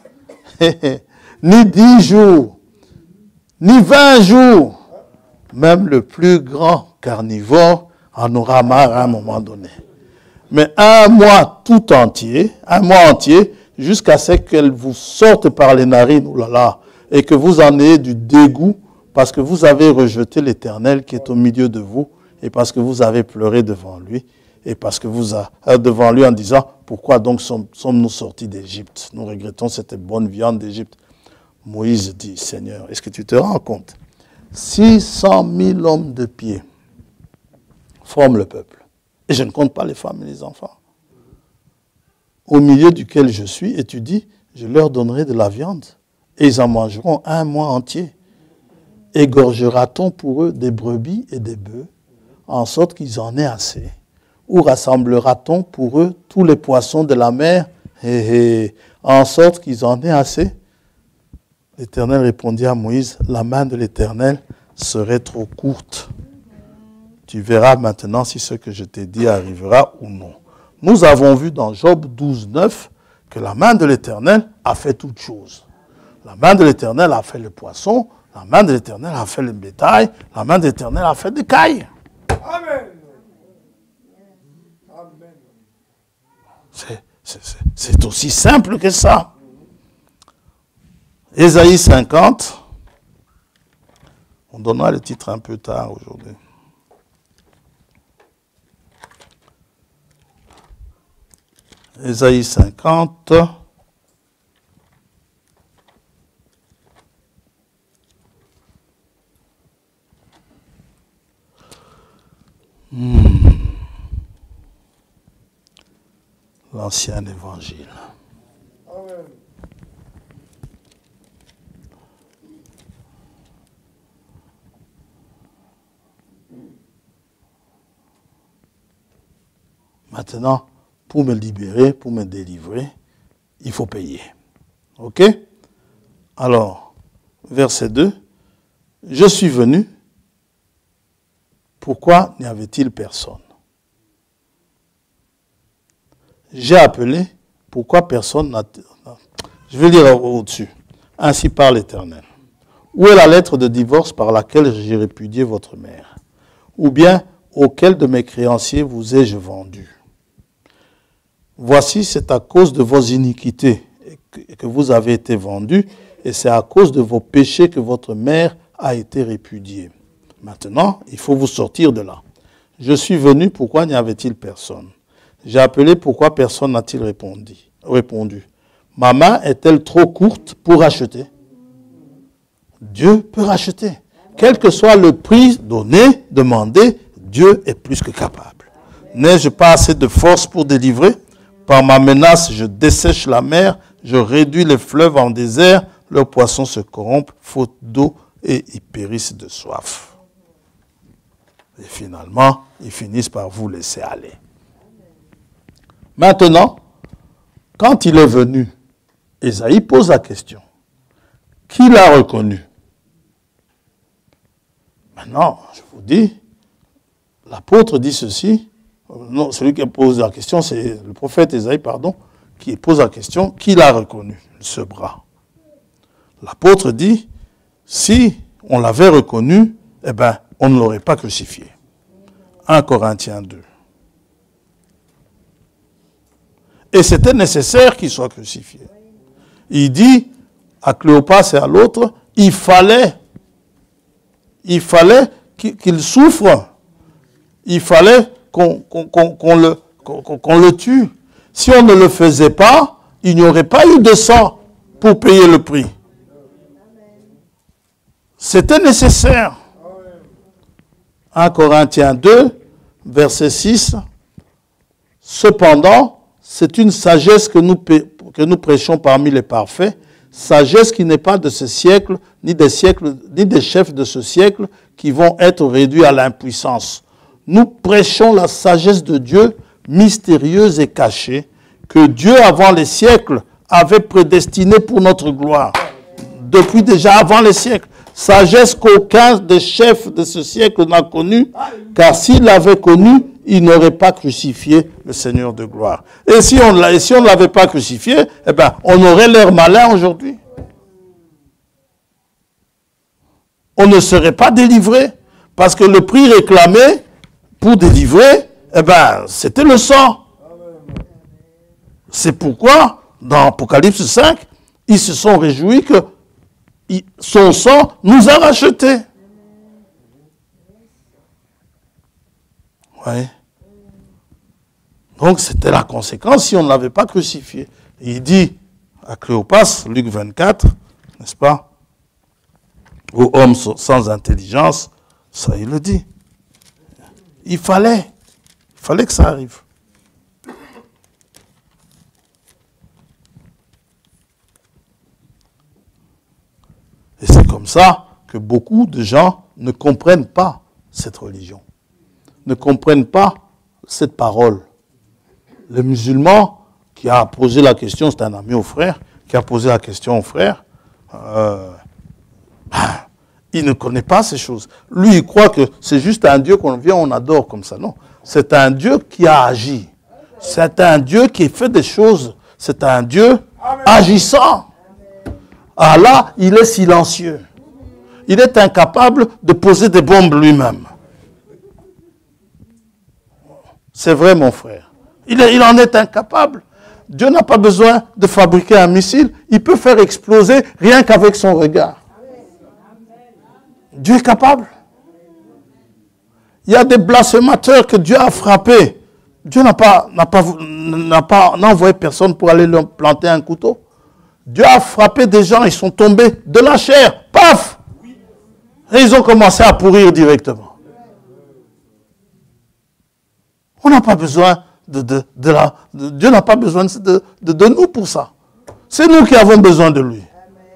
Ni dix jours, ni vingt jours. Même le plus grand carnivore en aura marre à un moment donné. Mais un mois tout entier, un mois entier, jusqu'à ce qu'elle vous sorte par les narines, oulala, et que vous en ayez du dégoût, parce que vous avez rejeté l'Éternel qui est au milieu de vous, et parce que vous avez pleuré devant lui, et parce que vous avez devant lui en disant, pourquoi donc sommes-nous sortis d'Égypte? Nous regrettons cette bonne viande d'Égypte. Moïse dit, Seigneur, est-ce que tu te rends compte? six cent mille hommes de pied forment le peuple. Et je ne compte pas les femmes et les enfants. Au milieu duquel je suis, et tu dis, je leur donnerai de la viande. Et ils en mangeront un mois entier. Égorgera-t-on pour eux des brebis et des bœufs, en sorte qu'ils en aient assez? Ou rassemblera-t-on pour eux tous les poissons de la mer, hé, hé, en sorte qu'ils en aient assez? L'Éternel répondit à Moïse, la main de l'Éternel serait trop courte. Tu verras maintenant si ce que je t'ai dit arrivera ou non. Nous avons vu dans Job douze, neuf que la main de l'Éternel a fait toutes choses. La main de l'Éternel a fait le poisson, la main de l'Éternel a fait le bétail, la main de l'Éternel a fait des cailles. Amen. Amen. C'est aussi simple que ça. Ésaïe cinquante. On donnera le titre un peu tard aujourd'hui. Ésaïe cinquante. Hmm. L'ancien évangile. Amen. Maintenant, pour me libérer, pour me délivrer, il faut payer. Ok? Alors, verset deux. Je suis venu. Pourquoi n'y avait-il personne? J'ai appelé. Pourquoi personne n'a... Je vais lire au-dessus. Ainsi parle l'Éternel. Où est la lettre de divorce par laquelle j'ai répudié votre mère? Ou bien, auquel de mes créanciers vous ai-je vendu? Voici, c'est à cause de vos iniquités que vous avez été vendus, et c'est à cause de vos péchés que votre mère a été répudiée. Maintenant, il faut vous sortir de là. Je suis venu, pourquoi n'y avait-il personne? J'ai appelé, pourquoi personne n'a-t-il répondu? répondu. Ma main est-elle trop courte pour racheter? Dieu peut racheter. Quel que soit le prix donné, demandé, Dieu est plus que capable. N'ai-je pas assez de force pour délivrer? Par ma menace, je dessèche la mer, je réduis les fleuves en désert, leurs poissons se corrompent, faute d'eau, et ils périssent de soif. Et finalement, ils finissent par vous laisser aller. Maintenant, quand il est venu, Ésaïe pose la question. Qui l'a reconnu? Maintenant, je vous dis, l'apôtre dit ceci. Non, celui qui pose la question, c'est le prophète Ésaïe, pardon, qui pose la question, qui l'a reconnu, ce bras? L'apôtre dit, si on l'avait reconnu, eh bien, on ne l'aurait pas crucifié. un Corinthiens deux. Et c'était nécessaire qu'il soit crucifié. Il dit à Cléopas et à l'autre, il fallait, il fallait qu'il souffre. Il fallait qu'on qu'on, qu'on, qu'on le, qu'on, qu'on le tue. Si on ne le faisait pas, il n'y aurait pas eu de sang pour payer le prix. C'était nécessaire. un Corinthiens deux, verset six. Cependant, c'est une sagesse que nous, que nous prêchons parmi les parfaits, sagesse qui n'est pas de ce siècle, ni des siècles, ni des chefs de ce siècle qui vont être réduits à l'impuissance. Nous prêchons la sagesse de Dieu, mystérieuse et cachée, que Dieu, avant les siècles, avait prédestinée pour notre gloire. Depuis déjà avant les siècles. Sagesse qu'aucun des chefs de ce siècle n'a connue, car s'il l'avait connue, il n'aurait pas crucifié le Seigneur de gloire. Et si on et si on ne l'avait pas crucifié, eh ben, on aurait l'air malin aujourd'hui. On ne serait pas délivré, parce que le prix réclamé pour délivrer, eh ben, c'était le sang. C'est pourquoi, dans Apocalypse cinq, ils se sont réjouis que son sang nous a rachetés. Oui. Donc c'était la conséquence si on ne l'avait pas crucifié. Il dit à Cléopas, Luc vingt-quatre, n'est-ce pas? Aux hommes sans intelligence, ça il le dit. Il fallait, il fallait que ça arrive. Et c'est comme ça que beaucoup de gens ne comprennent pas cette religion, ne comprennent pas cette parole. Le musulman qui a posé la question, c'est un ami au frère, qui a posé la question au frère, euh, ben, il ne connaît pas ces choses. Lui, il croit que c'est juste un Dieu qu'on vient, on adore comme ça. Non, c'est un Dieu qui a agi. C'est un Dieu qui fait des choses. C'est un Dieu agissant. Allah, il est silencieux. Il est incapable de poser des bombes lui-même. C'est vrai, mon frère. Il, est, il en est incapable. Dieu n'a pas besoin de fabriquer un missile. Il peut faire exploser rien qu'avec son regard. Dieu est capable. Il y a des blasphémateurs que Dieu a frappés. Dieu n'a pas, n'a pas, n'a pas, n'a envoyé personne pour aller leur planter un couteau. Dieu a frappé des gens, ils sont tombés de la chair. Paf! Et ils ont commencé à pourrir directement. On n'a pas besoin de, de, de la... De, Dieu n'a pas besoin de, de, de nous pour ça. C'est nous qui avons besoin de lui.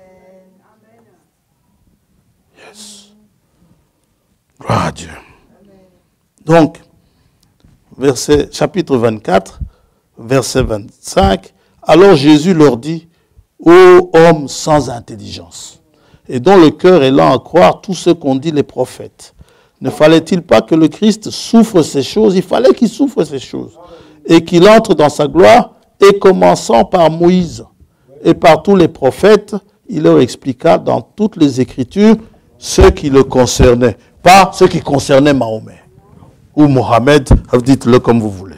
Yes. Gloire à Dieu. Donc, verset, chapitre vingt-quatre, verset vingt-cinq. Alors Jésus leur dit, ô hommes sans intelligence, et dont le cœur est lent à croire tout ce qu'ont dit les prophètes. Ne fallait-il pas que le Christ souffre ces choses? Il fallait qu'il souffre ces choses. Et qu'il entre dans sa gloire, et commençant par Moïse et par tous les prophètes, il leur expliqua dans toutes les Écritures ce qui le concernait. Pas ce qui concernait Mahomet. Ou Mohamed, dites-le comme vous voulez.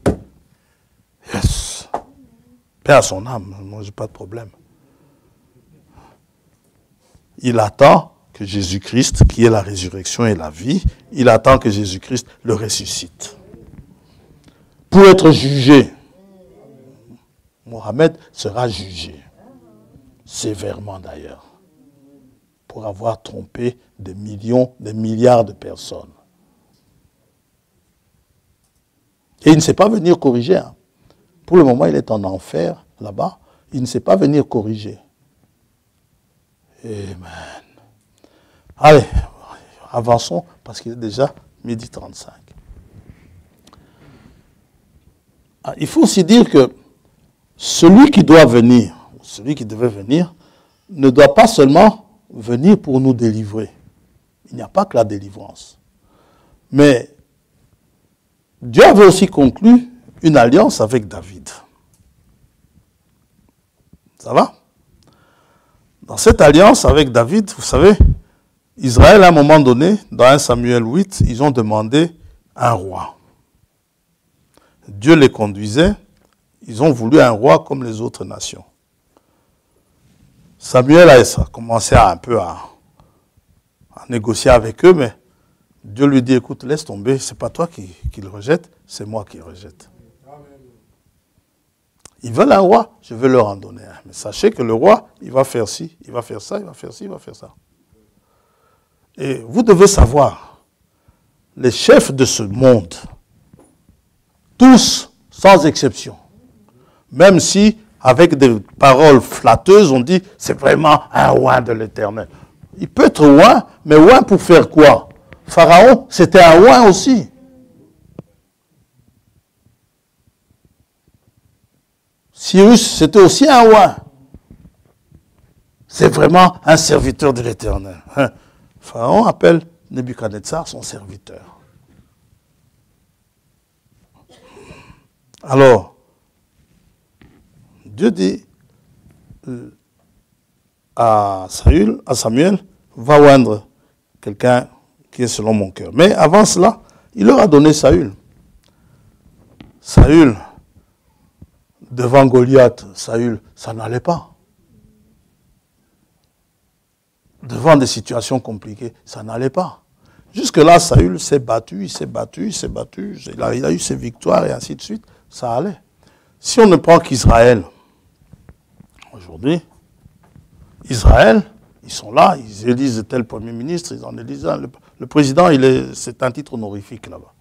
Yes. Paix à son âme, moi j'ai pas de problème. Il attend que Jésus-Christ, qui est la résurrection et la vie, il attend que Jésus-Christ le ressuscite. Pour être jugé. Mohamed sera jugé. Sévèrement d'ailleurs. Pour avoir trompé des millions, des milliards de personnes. Et il ne sait pas venir corriger. Hein. Pour le moment, il est en enfer, là-bas. Il ne sait pas venir corriger. Amen. Allez, avançons, parce qu'il est déjà midi trente-cinq. Ah, il faut aussi dire que celui qui doit venir, celui qui devait venir, ne doit pas seulement venir pour nous délivrer. Il n'y a pas que la délivrance. Mais Dieu avait aussi conclu une alliance avec David. Ça va? Dans cette alliance avec David, vous savez, Israël, à un moment donné, dans un Samuel huit, ils ont demandé un roi. Dieu les conduisait, ils ont voulu un roi comme les autres nations. Samuel a commencé à un peu à, à négocier avec eux, mais Dieu lui dit, écoute, laisse tomber, ce n'est pas toi qui, qui le rejette, c'est moi qui le rejette. Ils veulent un roi, je vais leur en donner un. Mais sachez que le roi, il va faire ci, il va faire ça, il va faire ci, il va faire ça. Et vous devez savoir, les chefs de ce monde, tous, sans exception, même si, avec des paroles flatteuses, on dit, c'est vraiment un roi de l'Éternel. Il peut être roi, mais roi pour faire quoi? Pharaon, c'était un roi aussi. Cyrus, c'était aussi un roi. C'est vraiment un serviteur de l'Éternel. Hein? Pharaon appelle Nebuchadnezzar son serviteur. Alors, Dieu dit à Saül, à Samuel, va oindre quelqu'un qui est selon mon cœur. Mais avant cela, il leur a donné Saül. Saül, devant Goliath, Saül, ça n'allait pas. Devant des situations compliquées, ça n'allait pas. Jusque-là, Saül s'est battu, il s'est battu, il s'est battu, il a, il a eu ses victoires et ainsi de suite, ça allait. Si on ne prend qu'Israël, aujourd'hui, Israël, ils sont là, ils élisent tel premier ministre, ils en élisent un. Le, le président, il est, c'est un titre honorifique là-bas.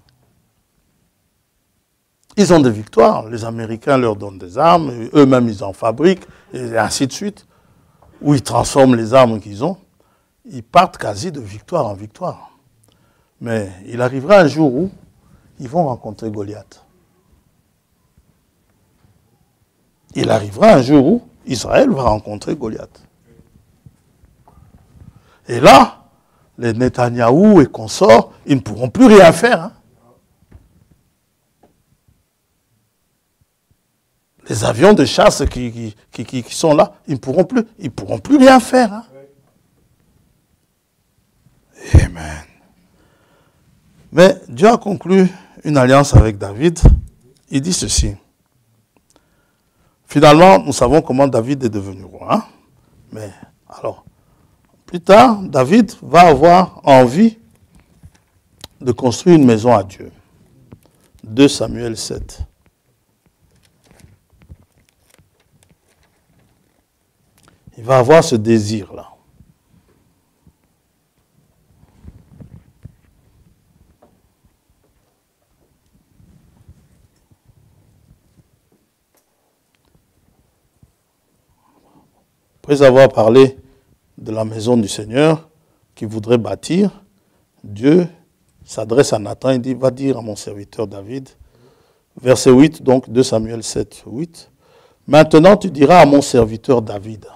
Ils ont des victoires, les Américains leur donnent des armes, eux-mêmes ils en fabriquent, et ainsi de suite, où ils transforment les armes qu'ils ont. Ils partent quasi de victoire en victoire. Mais il arrivera un jour où ils vont rencontrer Goliath. Il arrivera un jour où Israël va rencontrer Goliath. Et là, les Netanyahou et consorts, ils ne pourront plus rien faire. Hein. Les avions de chasse qui, qui, qui, qui sont là, ils ne pourront plus, ils pourront plus rien faire. Hein. Amen. Mais Dieu a conclu une alliance avec David. Il dit ceci. Finalement, nous savons comment David est devenu roi. Hein? Mais alors, plus tard, David va avoir envie de construire une maison à Dieu. deux Samuel sept. Il va avoir ce désir-là. Après avoir parlé de la maison du Seigneur qu'il voudrait bâtir, Dieu s'adresse à Nathan et dit, va dire à mon serviteur David, verset huit, donc deux Samuel sept, huit, maintenant tu diras à mon serviteur David,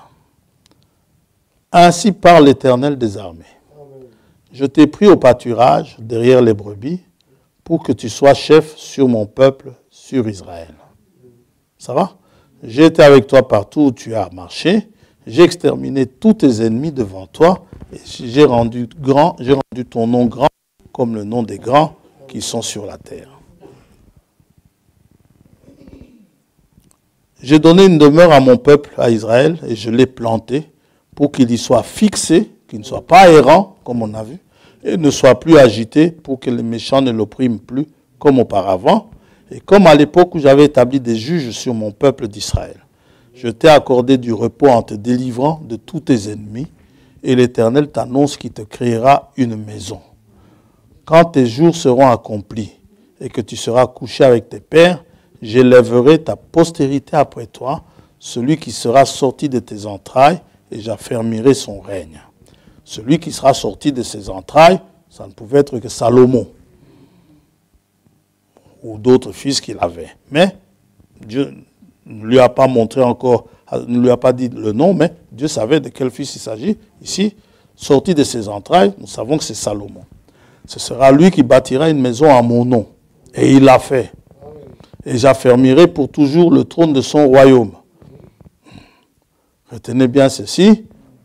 ainsi parle l'Éternel des armées. Je t'ai pris au pâturage derrière les brebis pour que tu sois chef sur mon peuple, sur Israël. Ça va? J'ai été avec toi partout où tu as marché. J'ai exterminé tous tes ennemis devant toi. Et j'ai rendu grand, j'ai rendu ton nom grand comme le nom des grands qui sont sur la terre. J'ai donné une demeure à mon peuple, à Israël, et je l'ai planté pour qu'il y soit fixé, qu'il ne soit pas errant, comme on a vu, et ne soit plus agité pour que les méchants ne l'oppriment plus comme auparavant, et comme à l'époque où j'avais établi des juges sur mon peuple d'Israël. Je t'ai accordé du repos en te délivrant de tous tes ennemis, et l'Éternel t'annonce qu'il te créera une maison. Quand tes jours seront accomplis et que tu seras couché avec tes pères, j'élèverai ta postérité après toi, celui qui sera sorti de tes entrailles, et j'affermirai son règne. Celui qui sera sorti de ses entrailles, ça ne pouvait être que Salomon ou d'autres fils qu'il avait. Mais Dieu ne lui a pas montré encore, ne lui a pas dit le nom, mais Dieu savait de quel fils il s'agit. Ici, sorti de ses entrailles, nous savons que c'est Salomon. Ce sera lui qui bâtira une maison à mon nom. Et il l'a fait. Et j'affermirai pour toujours le trône de son royaume. Retenez bien ceci.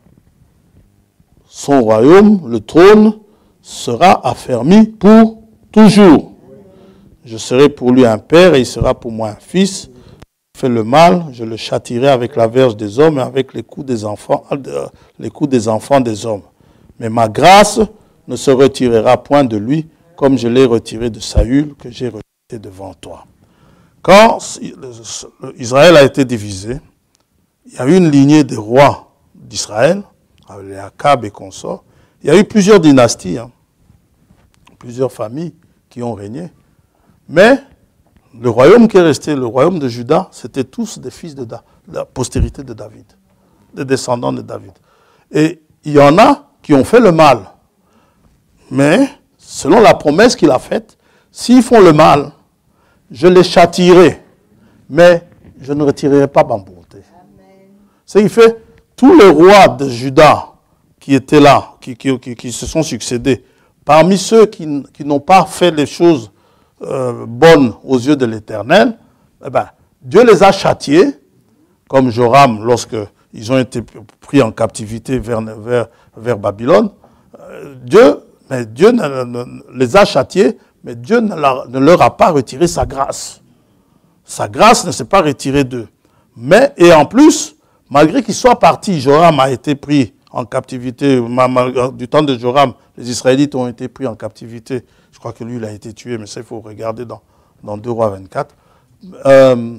Son royaume, le trône, sera affermi pour toujours. Je serai pour lui un père et il sera pour moi un fils. Fait le mal, je le châtierai avec la verge des hommes et avec les coups des enfants, les coups des enfants des hommes. Mais ma grâce ne se retirera point de lui, comme je l'ai retiré de Saül, que j'ai rejeté devant toi. Quand Israël a été divisé, il y a eu une lignée de rois d'Israël, avec les Akab et consorts. Il y a eu plusieurs dynasties, hein, plusieurs familles qui ont régné. Mais le royaume qui est resté, le royaume de Juda, c'était tous des fils de, da, de la postérité de David, des descendants de David. Et il y en a qui ont fait le mal. Mais, selon la promesse qu'il a faite, s'ils font le mal, je les châtierai, mais je ne retirerai pas ma bonté. C'est qu'il fait, tous les rois de Juda qui étaient là, qui, qui, qui, qui se sont succédés, parmi ceux qui, qui n'ont pas fait les choses euh, bonnes aux yeux de l'Éternel, eh ben, Dieu les a châtiés, comme Joram, lorsqu'ils ont été pris en captivité vers, vers, vers Babylone. Euh, Dieu, mais Dieu ne, ne, les a châtiés, mais Dieu ne, la, ne leur a pas retiré sa grâce. Sa grâce ne s'est pas retirée d'eux. Mais, et en plus, malgré qu'ils soient partis, Joram a été pris en captivité. Du temps de Joram, les Israélites ont été pris en captivité. Je crois que lui, il a été tué, mais ça, il faut regarder dans, dans deux rois vingt-quatre. Euh,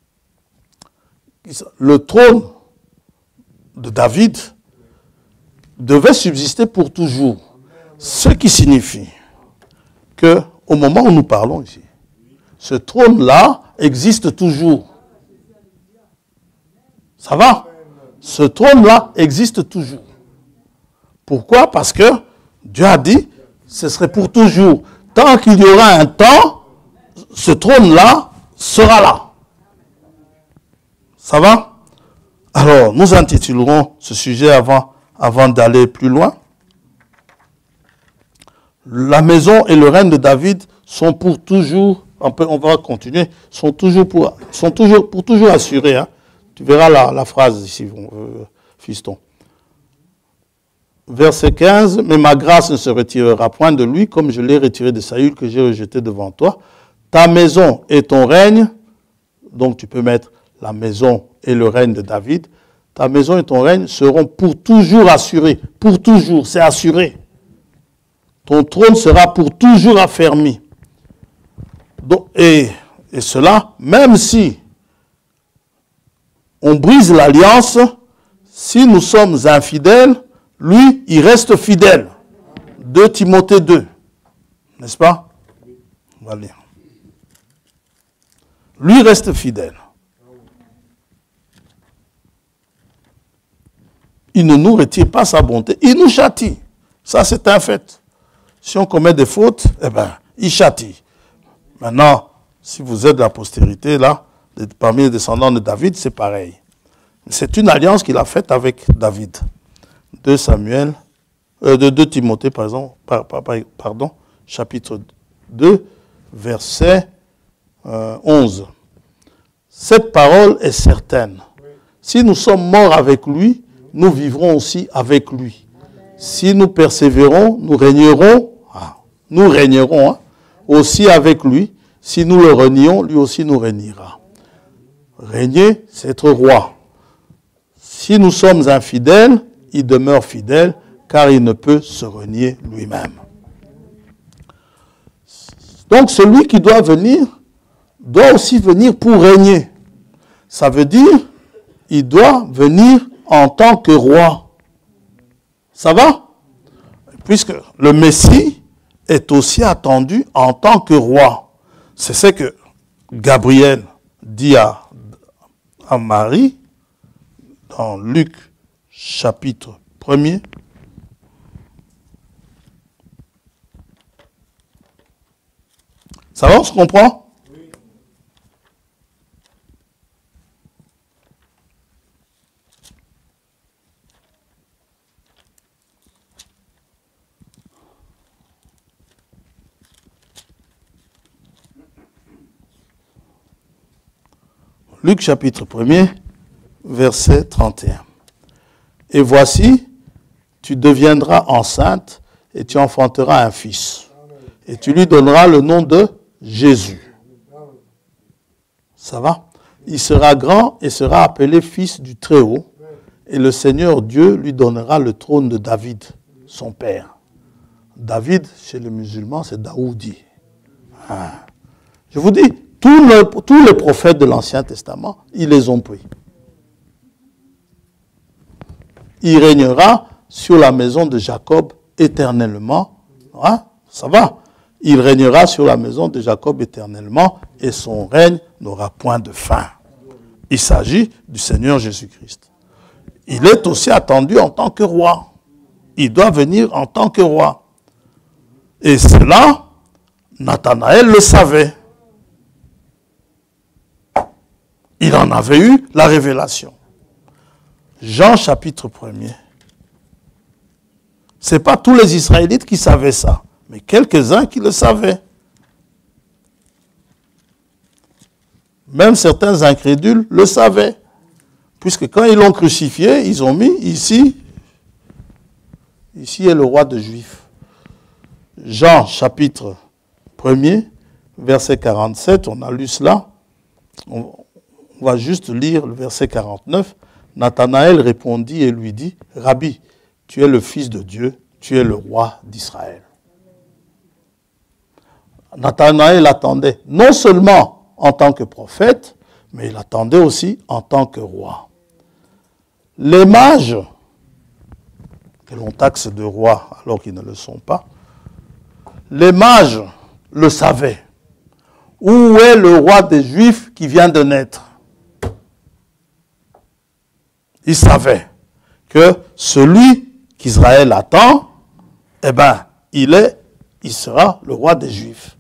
le trône de David devait subsister pour toujours. Ce qui signifie qu'au moment où nous parlons ici, ce trône-là existe toujours. Ça va? Ce trône-là existe toujours. Pourquoi? Parce que Dieu a dit, ce serait pour toujours. Tant qu'il y aura un temps, ce trône-là sera là. Ça va? Alors, nous intitulerons ce sujet avant, avant d'aller plus loin. La maison et le règne de David sont pour toujours, on, peut, on va continuer, sont toujours pour, sont toujours, pour toujours assurés. Hein. Tu verras la, la phrase ici, euh, fiston. Verset quinze, « Mais ma grâce ne se retirera point de lui, comme je l'ai retiré de Saül, que j'ai rejeté devant toi. Ta maison et ton règne, donc tu peux mettre la maison et le règne de David, ta maison et ton règne seront pour toujours assurés. Pour toujours, c'est assuré. Ton trône sera pour toujours affermi. Donc, et, et cela, même si on brise l'alliance, si nous sommes infidèles, lui, il reste fidèle. deux Timothée deux. N'est-ce pas? On va lire. Lui reste fidèle. Il ne nous retire pas sa bonté. Il nous châtie. Ça, c'est un fait. Si on commet des fautes, eh bien, il châtie. Maintenant, si vous êtes de la postérité, là, parmi les descendants de David, c'est pareil. C'est une alliance qu'il a faite avec David. deux Samuel, euh, de deux Timothée, par exemple, par, par, pardon, chapitre deux, verset euh, onze. Cette parole est certaine. Si nous sommes morts avec lui, nous vivrons aussi avec lui. Si nous persévérons, nous régnerons, ah, nous régnerons hein, aussi avec lui. Si nous le renions, lui aussi nous régnera. Régner, c'est être roi. Si nous sommes infidèles, il demeure fidèle, car il ne peut se renier lui-même. Donc celui qui doit venir, doit aussi venir pour régner. Ça veut dire, il doit venir en tant que roi. Ça va? Puisque le Messie est aussi attendu en tant que roi. C'est ce que Gabriel dit à, à Marie dans Luc chapitre premier. Ça va, on se comprend? Oui. Luc chapitre premier, verset trente et un. Et voici, tu deviendras enceinte et tu enfanteras un fils. Et tu lui donneras le nom de Jésus. Ça va? Il sera grand et sera appelé fils du Très-Haut. Et le Seigneur Dieu lui donnera le trône de David, son père. David, chez les musulmans, c'est Daoudi. Ah. Je vous dis, tous les, tous les prophètes de l'Ancien Testament, ils les ont pris. Il régnera sur la maison de Jacob éternellement. Hein? Ça va? Il régnera sur la maison de Jacob éternellement et son règne n'aura point de fin. Il s'agit du Seigneur Jésus-Christ. Il est aussi attendu en tant que roi. Il doit venir en tant que roi. Et cela, Nathanaël le savait. Il en avait eu la révélation. Jean chapitre premier. Ce n'est pas tous les Israélites qui savaient ça, mais quelques-uns qui le savaient. Même certains incrédules le savaient. Puisque quand ils l'ont crucifié, ils ont mis ici, ici est le roi des Juifs. Jean chapitre premier, verset quarante-sept, on a lu cela. On, on va juste lire le verset quarante-neuf. Nathanaël répondit et lui dit, « Rabbi, tu es le Fils de Dieu, tu es le roi d'Israël. » Nathanaël attendait non seulement en tant que prophète, mais il attendait aussi en tant que roi. Les mages, que l'on taxe de rois alors qu'ils ne le sont pas, les mages le savaient. Où est le roi des Juifs qui vient de naître? Ils savaient que celui qu'Israël attend, eh bien, il est, il sera le roi des Juifs.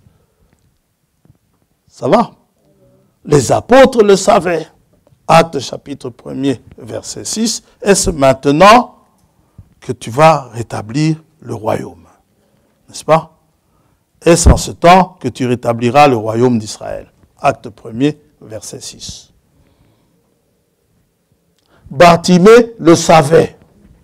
Ça va? Les apôtres le savaient. Actes chapitre premier, verset six. Est-ce maintenant que tu vas rétablir le royaume? N'est-ce pas? Est-ce en ce temps que tu rétabliras le royaume d'Israël? Acte premier, verset six. Bartimée le savait.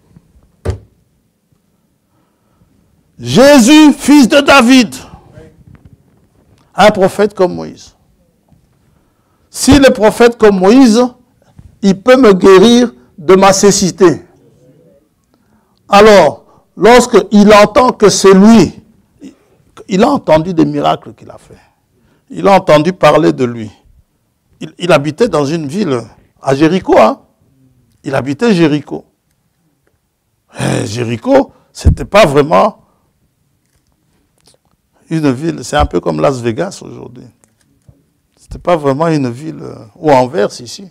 Jésus, fils de David, un prophète comme Moïse. Si le prophète comme Moïse, il peut me guérir de ma cécité. Alors, lorsqu'il entend que c'est lui, il a entendu des miracles qu'il a fait. Il a entendu parler de lui. Il, il habitait dans une ville, à Jéricho. Hein? Il habitait Jéricho. Et Jéricho, ce n'était pas vraiment une ville, c'est un peu comme Las Vegas aujourd'hui. Ce n'était pas vraiment une ville, ou Anvers ici.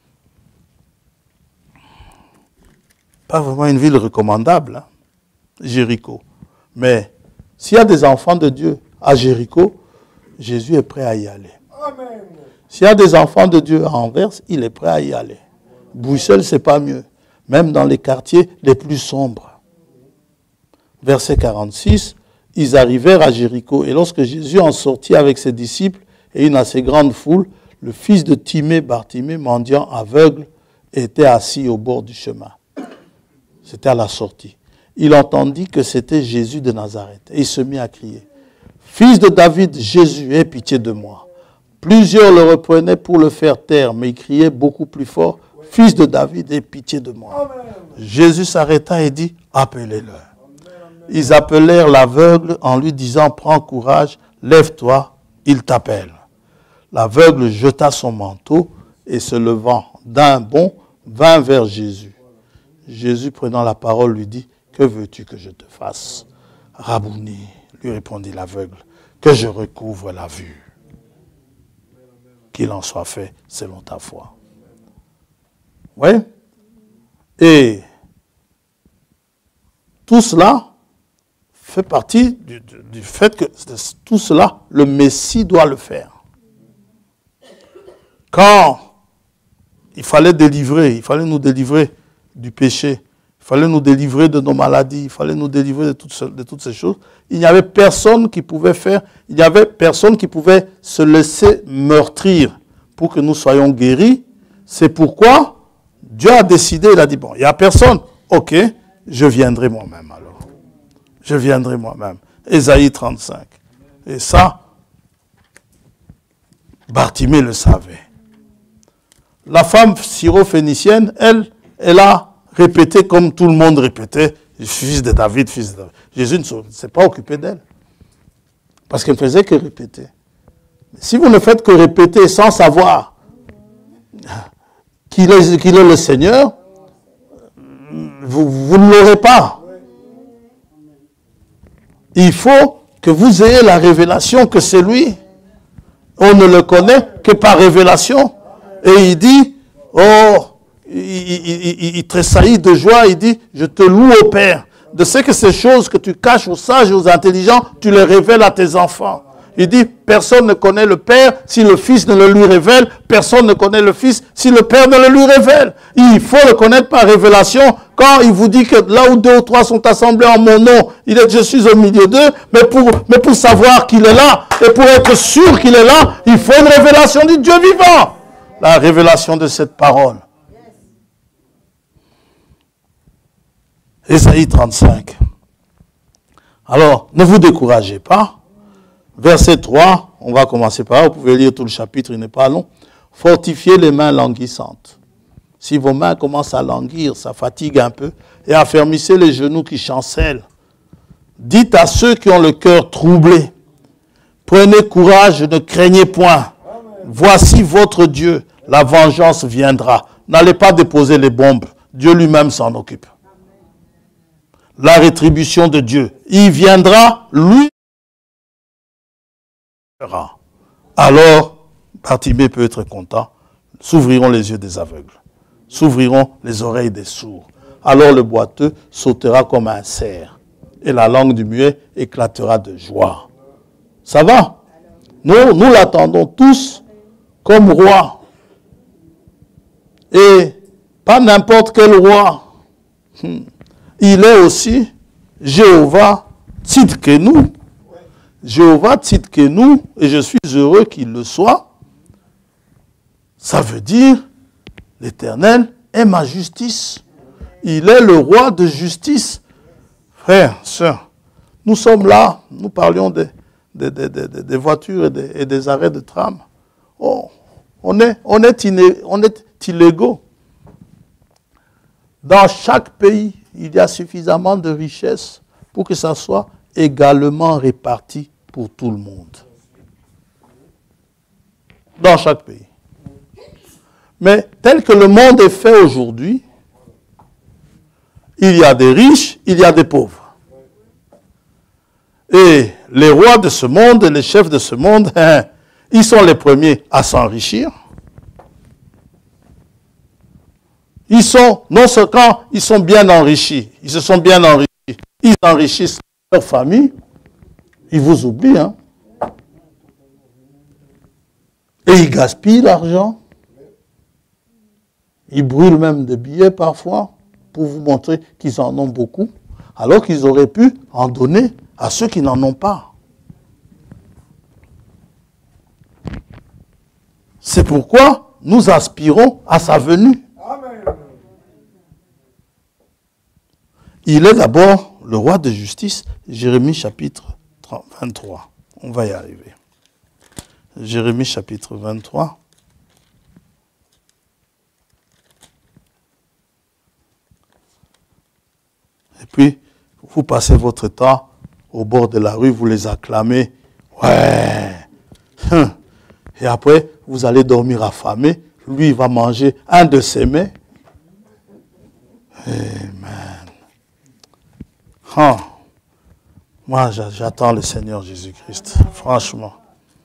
Pas vraiment une ville recommandable, hein? Jéricho. Mais s'il y a des enfants de Dieu à Jéricho, Jésus est prêt à y aller. S'il y a des enfants de Dieu à Anvers, il est prêt à y aller. Bruxelles, c'est pas mieux. Même dans les quartiers les plus sombres. Verset quarante-six, ils arrivèrent à Jéricho. Et lorsque Jésus en sortit avec ses disciples et une assez grande foule, le fils de Timée, Bartimée, mendiant aveugle, était assis au bord du chemin. C'était à la sortie. Il entendit que c'était Jésus de Nazareth. Et il se mit à crier, « Fils de David, Jésus, aie pitié de moi. » Plusieurs le reprenaient pour le faire taire, mais il criait beaucoup plus fort, « Fils de David, aie pitié de moi. » Jésus s'arrêta et dit, « Appelez-le. » Ils appelèrent l'aveugle en lui disant, « Prends courage, lève-toi, il t'appelle. » L'aveugle jeta son manteau et se levant d'un bond, vint vers Jésus. Jésus, prenant la parole, lui dit, « Que veux-tu que je te fasse? » « Rabouni, lui répondit l'aveugle, « que je recouvre la vue. » Qu'il en soit fait selon ta foi. Oui. Et tout cela fait partie du, du, du fait que tout cela, le Messie doit le faire. Quand il fallait délivrer, il fallait nous délivrer du péché, il fallait nous délivrer de nos maladies, il fallait nous délivrer de toutes, de toutes ces choses. Il n'y avait personne qui pouvait faire, il n'y avait personne qui pouvait se laisser meurtrir pour que nous soyons guéris. C'est pourquoi Dieu a décidé, il a dit, bon, il n'y a personne, ok, je viendrai moi-même alors. Je viendrai moi-même. Ésaïe trente-cinq. Et ça, Bartimée le savait. La femme syro-phénicienne, elle, elle a répété comme tout le monde répétait, fils de David, fils de David. Jésus ne s'est pas occupé d'elle. Parce qu'elle ne faisait que répéter. Mais si vous ne faites que répéter sans savoir qu'il est, qu'il est le Seigneur, vous, vous ne l'aurez pas. Il faut que vous ayez la révélation que c'est lui. On ne le connaît que par révélation. Et il dit, oh, il, il, il, il tressaillit de joie, il dit, je te loue au Père, de ce que ces choses que tu caches aux sages et aux intelligents, tu les révèles à tes enfants. Il dit, personne ne connaît le Père si le Fils ne le lui révèle, personne ne connaît le Fils si le Père ne le lui révèle. Il faut le connaître par révélation. Quand il vous dit que là où deux ou trois sont assemblés en mon nom, il est, je suis au milieu d'eux, mais pour, mais pour savoir qu'il est là, et pour être sûr qu'il est là, il faut une révélation du Dieu vivant. La révélation de cette parole. Ésaïe trente-cinq. Alors, ne vous découragez pas. Verset trois, on va commencer par là, vous pouvez lire tout le chapitre, il n'est pas long. Fortifiez les mains languissantes. Si vos mains commencent à languir, ça fatigue un peu. Et affermissez les genoux qui chancellent. Dites à ceux qui ont le cœur troublé, prenez courage, ne craignez point. Voici votre Dieu, la vengeance viendra. N'allez pas déposer les bombes, Dieu lui-même s'en occupe. La rétribution de Dieu, il viendra, lui. Alors, Bartimée peut être content. S'ouvriront les yeux des aveugles. S'ouvriront les oreilles des sourds. Alors le boiteux sautera comme un cerf. Et la langue du muet éclatera de joie. Ça va? Nous, nous l'attendons tous comme roi. Et pas n'importe quel roi. Il est aussi Jéhovah Tzidkenu. Jéhovah Tzidkenu, et je suis heureux qu'il le soit. Ça veut dire, l'Éternel est ma justice. Il est le roi de justice. Frères, sœurs, nous sommes là, nous parlions des, des, des, des, des voitures et des, et des arrêts de tram. Oh, On est, on est, iné, on est illégaux. Dans chaque pays, il y a suffisamment de richesses pour que ça soit également réparti pour tout le monde. Dans chaque pays. Mais tel que le monde est fait aujourd'hui, il y a des riches, il y a des pauvres. Et les rois de ce monde, les chefs de ce monde, hein, ils sont les premiers à s'enrichir. Ils sont, non seulement ils sont bien enrichis, ils se sont bien enrichis, ils enrichissent leur famille, ils vous oublient, hein. Et ils gaspillent l'argent. Ils brûlent même des billets parfois pour vous montrer qu'ils en ont beaucoup, alors qu'ils auraient pu en donner à ceux qui n'en ont pas. C'est pourquoi nous aspirons à sa venue. Il est d'abord le roi de justice, Jérémie chapitre vingt-trois. On va y arriver. Jérémie chapitre vingt-trois. Et puis, vous passez votre temps au bord de la rue, vous les acclamez. Ouais. Et après, vous allez dormir affamé. Lui, il va manger un de ses mets. Amen. Oh. Moi, j'attends le Seigneur Jésus-Christ. Franchement.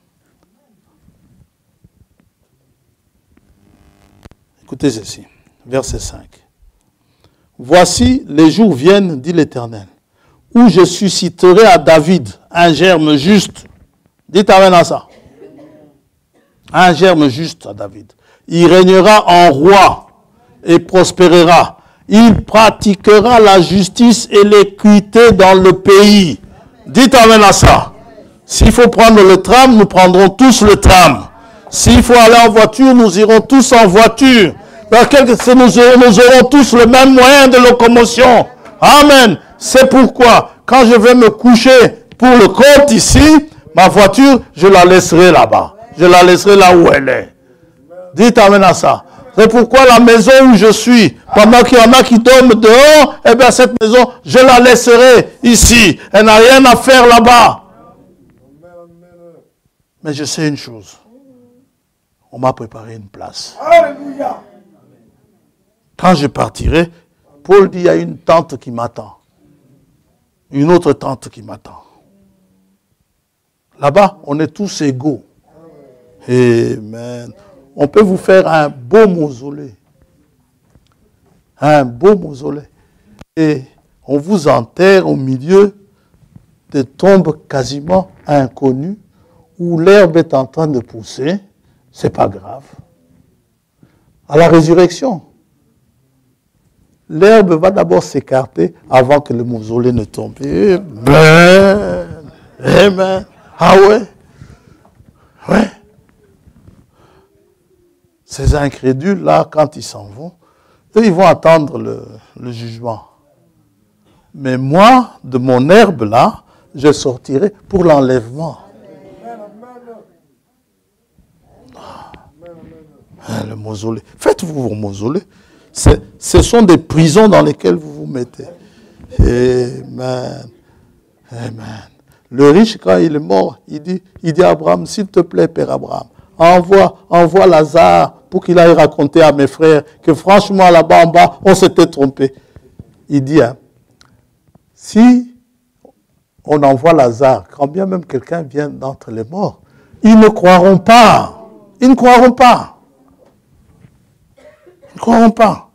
Écoutez ceci. Verset cinq. Voici, les jours viennent, dit l'Éternel, où je susciterai à David un germe juste. Dites amen à ça. Un germe juste à David. Il régnera en roi et prospérera. Il pratiquera la justice et l'équité dans le pays. Dites amen à ça. S'il faut prendre le tram, nous prendrons tous le tram. S'il faut aller en voiture, nous irons tous en voiture. Parce que nous aurons, nous aurons tous le même moyen de locomotion. Amen. C'est pourquoi, quand je vais me coucher pour le compte ici, ma voiture, je la laisserai là-bas. Je la laisserai là où elle est. Dites amen à ça. C'est pourquoi la maison où je suis, pendant qu'il y en a qui dorment dehors, eh bien cette maison, je la laisserai ici. Elle n'a rien à faire là-bas. Mais je sais une chose. On m'a préparé une place. Alléluia. Quand je partirai, Paul dit, il y a une tente qui m'attend. Une autre tente qui m'attend. Là-bas, on est tous égaux. Amen. On peut vous faire un beau mausolée. Un beau mausolée. Et on vous enterre au milieu de tombes quasiment inconnues où l'herbe est en train de pousser. C'est pas grave. À la résurrection, l'herbe va d'abord s'écarter avant que le mausolée ne tombe. Amen. Amen. Ah ouais? Ouais. Ces incrédules-là, quand ils s'en vont, eux, ils vont attendre le, le jugement. Mais moi, de mon herbe-là, je sortirai pour l'enlèvement. Ah, le mausolée. Faites-vous vos mausolées. Ce sont des prisons dans lesquelles vous vous mettez. Amen. Amen. Le riche, quand il est mort, il dit, il dit à Abraham, s'il te plaît, Père Abraham, envoie, envoie Lazare pour qu'il aille raconter à mes frères que franchement, là-bas en bas, on s'était trompé. Il dit, hein, si on envoie Lazare, quand bien même quelqu'un vient d'entre les morts, ils ne croiront pas. Ils ne croiront pas. Ils ne croiront pas.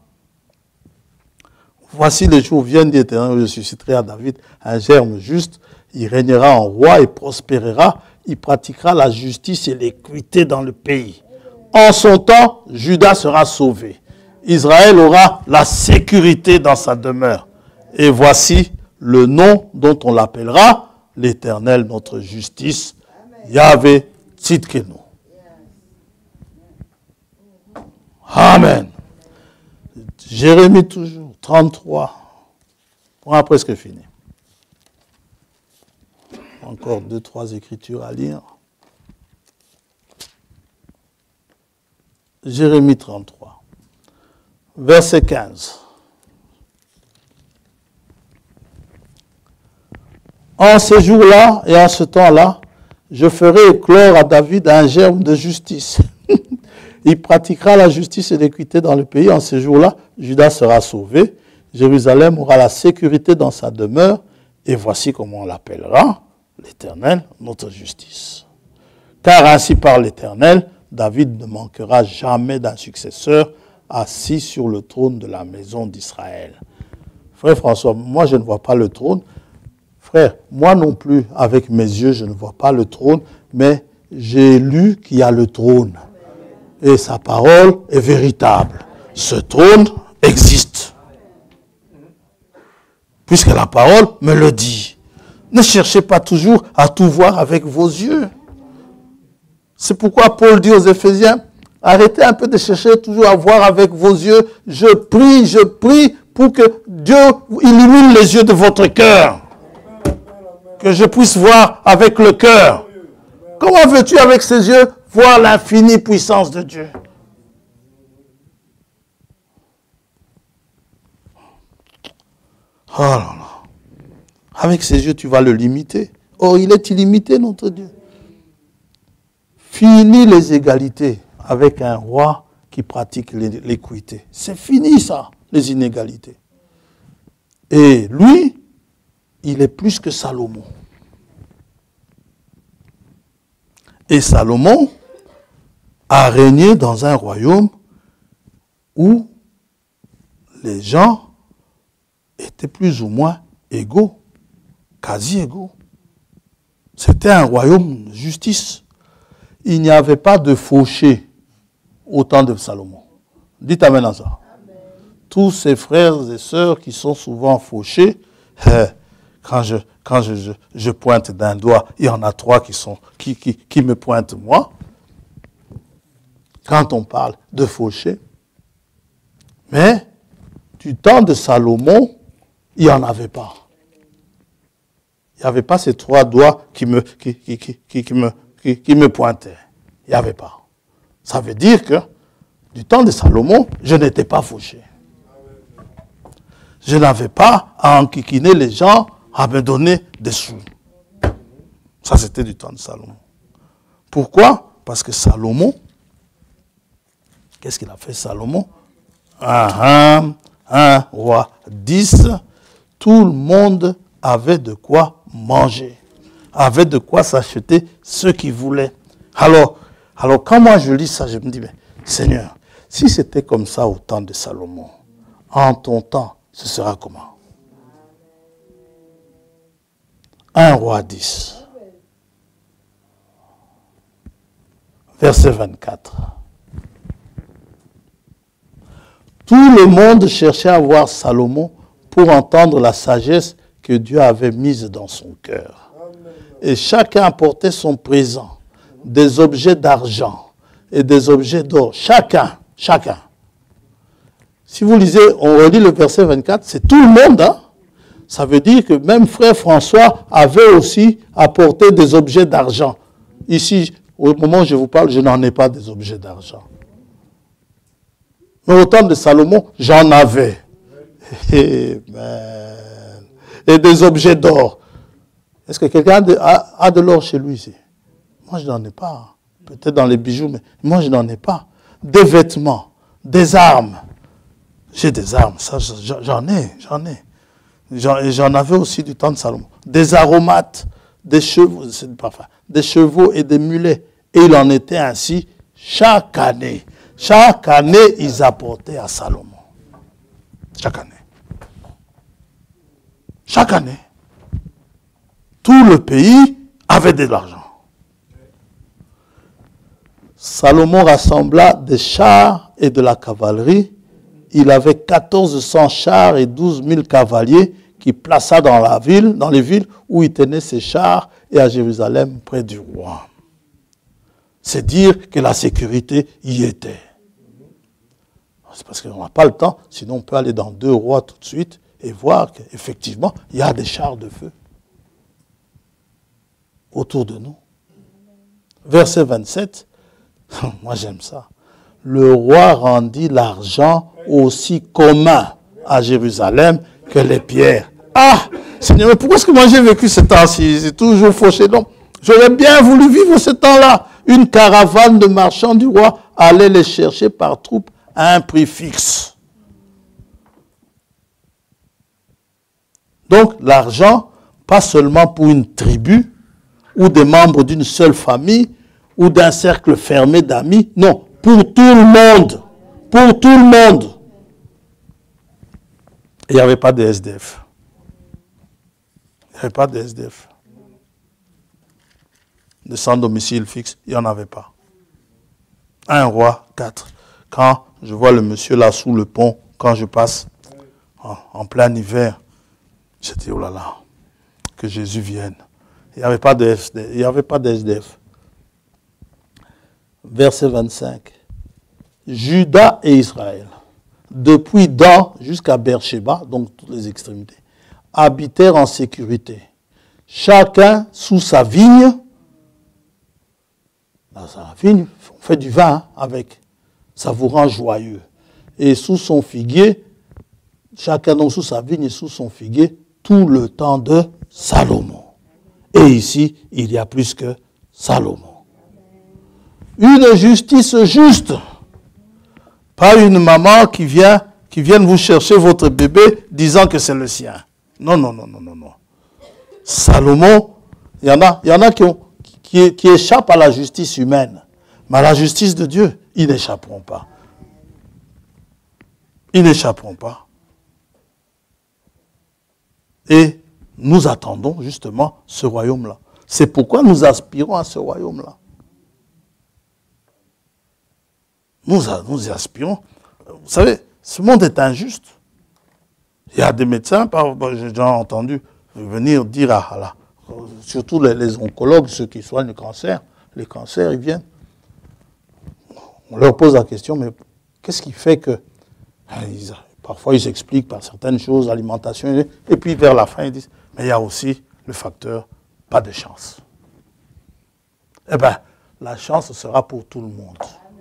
Voici les jours viennent, dit l'Éternel, où je susciterai à David un germe juste. Il régnera en roi et prospérera. Il pratiquera la justice et l'équité dans le pays. En son temps, Juda sera sauvé. Israël aura la sécurité dans sa demeure. Et voici le nom dont on l'appellera, l'Éternel, notre justice, Yahvé Tzidkenu. Amen. Jérémie toujours, trente-trois. On a presque fini. Encore deux, trois écritures à lire. Jérémie trente-trois, verset quinze. En ce jour-là et en ce temps-là, je ferai éclore à David un germe de justice. Il pratiquera la justice et l'équité dans le pays. En ce jour-là, Juda sera sauvé. Jérusalem aura la sécurité dans sa demeure. Et voici comment on l'appellera, l'Éternel, notre justice. Car ainsi parle l'Éternel, David ne manquera jamais d'un successeur assis sur le trône de la maison d'Israël. Frère François, moi je ne vois pas le trône. Frère, moi non plus, avec mes yeux, je ne vois pas le trône, mais j'ai lu qu'il y a le trône. Et sa parole est véritable. Ce trône existe. Puisque la parole me le dit. Ne cherchez pas toujours à tout voir avec vos yeux. C'est pourquoi Paul dit aux Éphésiens, arrêtez un peu de chercher toujours à voir avec vos yeux. Je prie, je prie pour que Dieu illumine les yeux de votre cœur. Que je puisse voir avec le cœur. Comment veux-tu avec ces yeux voir l'infinie puissance de Dieu? Oh là là. Avec ses yeux, tu vas le limiter. Or, il est illimité, notre Dieu. Fini les égalités avec un roi qui pratique l'équité. C'est fini, ça, les inégalités. Et lui, il est plus que Salomon. Et Salomon a régné dans un royaume où les gens étaient plus ou moins égaux, quasi égaux. C'était un royaume de justice. Il n'y avait pas de fauché au temps de Salomon. Dites amen à ça. Amen. Tous ces frères et sœurs qui sont souvent fauchés, euh, quand, je, quand je, je, je pointe d'un doigt, il y en a trois qui, sont, qui, qui, qui me pointent moi. Quand on parle de fauché, mais du temps de Salomon, il n'y en avait pas. Il n'y avait pas ces trois doigts qui me, qui, qui, qui, qui, qui me, qui, qui me pointaient. Il n'y avait pas. Ça veut dire que du temps de Salomon, je n'étais pas fauché. Je n'avais pas à enquiquiner les gens, à me donner des sous. Ça, c'était du temps de Salomon. Pourquoi? Parce que Salomon, qu'est-ce qu'il a fait Salomon? Un, un, un roi dix, tout le monde avait de quoi manger, avait de quoi s'acheter ce qu'il voulait. Alors, alors, quand moi je lis ça, je me dis, mais Seigneur, si c'était comme ça au temps de Salomon, en ton temps, ce sera comment? un roi dix. Verset vingt-quatre. Tout le monde cherchait à voir Salomon pour entendre la sagesse que Dieu avait mise dans son cœur. Et chacun apportait son présent, des objets d'argent et des objets d'or. Chacun, chacun. Si vous lisez, on relit le verset vingt-quatre, c'est tout le monde. Hein? Ça veut dire que même frère François avait aussi apporté des objets d'argent. Ici, au moment où je vous parle, je n'en ai pas des objets d'argent. Mais au temps de Salomon, j'en avais. Amen. Et des objets d'or. Est-ce que quelqu'un a de, a, a de l'or chez lui ici? Moi, je n'en ai pas. Peut-être dans les bijoux, mais moi, je n'en ai pas. Des vêtements, des armes. J'ai des armes, ça, j'en ai, j'en ai. J'en avais aussi du temps de Salomon. Des aromates, des chevaux, c'est du parfum, des chevaux et des mulets. Et il en était ainsi chaque année. Chaque année, ils apportaient à Salomon. Chaque année. Chaque année. Tout le pays avait de l'argent. Salomon rassembla des chars et de la cavalerie. Il avait quatorze cents chars et douze mille cavaliers qu'il plaça dans la ville, dans les villes où il tenait ses chars et à Jérusalem près du roi. C'est dire que la sécurité y était. C'est parce qu'on n'a pas le temps, sinon on peut aller dans deux rois tout de suite et voir qu'effectivement, il y a des chars de feu autour de nous. Verset vingt-sept, moi j'aime ça. le roi rendit l'argent aussi commun à Jérusalem que les pierres. Ah, Seigneur, mais pourquoi est-ce que moi j'ai vécu ce temps-ci? C'est toujours fauché. Donc, j'aurais bien voulu vivre ce temps-là. Une caravane de marchands du roi allait les chercher par troupes à un prix fixe. Donc, l'argent, pas seulement pour une tribu, ou des membres d'une seule famille, ou d'un cercle fermé d'amis, non, pour tout le monde. Pour tout le monde. Il n'y avait pas de S D F. Il n'y avait pas de S D F. De sans domicile fixe, il n'y en avait pas. Un roi, quatre. Quand je vois le monsieur là sous le pont, quand je passe en, en plein hiver, je dis, oh là là, que Jésus vienne. Il n'y avait pas de S D F. Il n'y avait pas de S D F. Verset vingt-cinq. Juda et Israël, depuis Dan jusqu'à Beersheba, donc toutes les extrémités, habitèrent en sécurité, chacun sous sa vigne. Dans sa vigne, on fait du vin hein, avec, ça vous rend joyeux. Et sous son figuier, chacun donc sous sa vigne et sous son figuier, tout le temps de Salomon. Et ici, il y a plus que Salomon. Une justice juste. Pas une maman qui vient, qui vient vous chercher votre bébé disant que c'est le sien. Non, non, non, non, non, non. Salomon, il y en a, il y en a qui, ont, qui, qui échappent à la justice humaine. Mais à la justice de Dieu, ils n'échapperont pas. Ils n'échapperont pas. Et nous attendons justement ce royaume-là. C'est pourquoi nous aspirons à ce royaume-là. Nous, nous y aspirons. Vous savez, ce monde est injuste. Il y a des médecins, j'ai déjà entendu venir dire à, à la, surtout les, les oncologues, ceux qui soignent le cancer, les cancers, ils viennent. On leur pose la question, mais qu'est-ce qui fait que... Ils, parfois, ils expliquent par certaines choses, l'alimentation, et puis vers la fin, ils disent, mais il y a aussi le facteur, pas de chance. Eh bien, la chance sera pour tout le monde.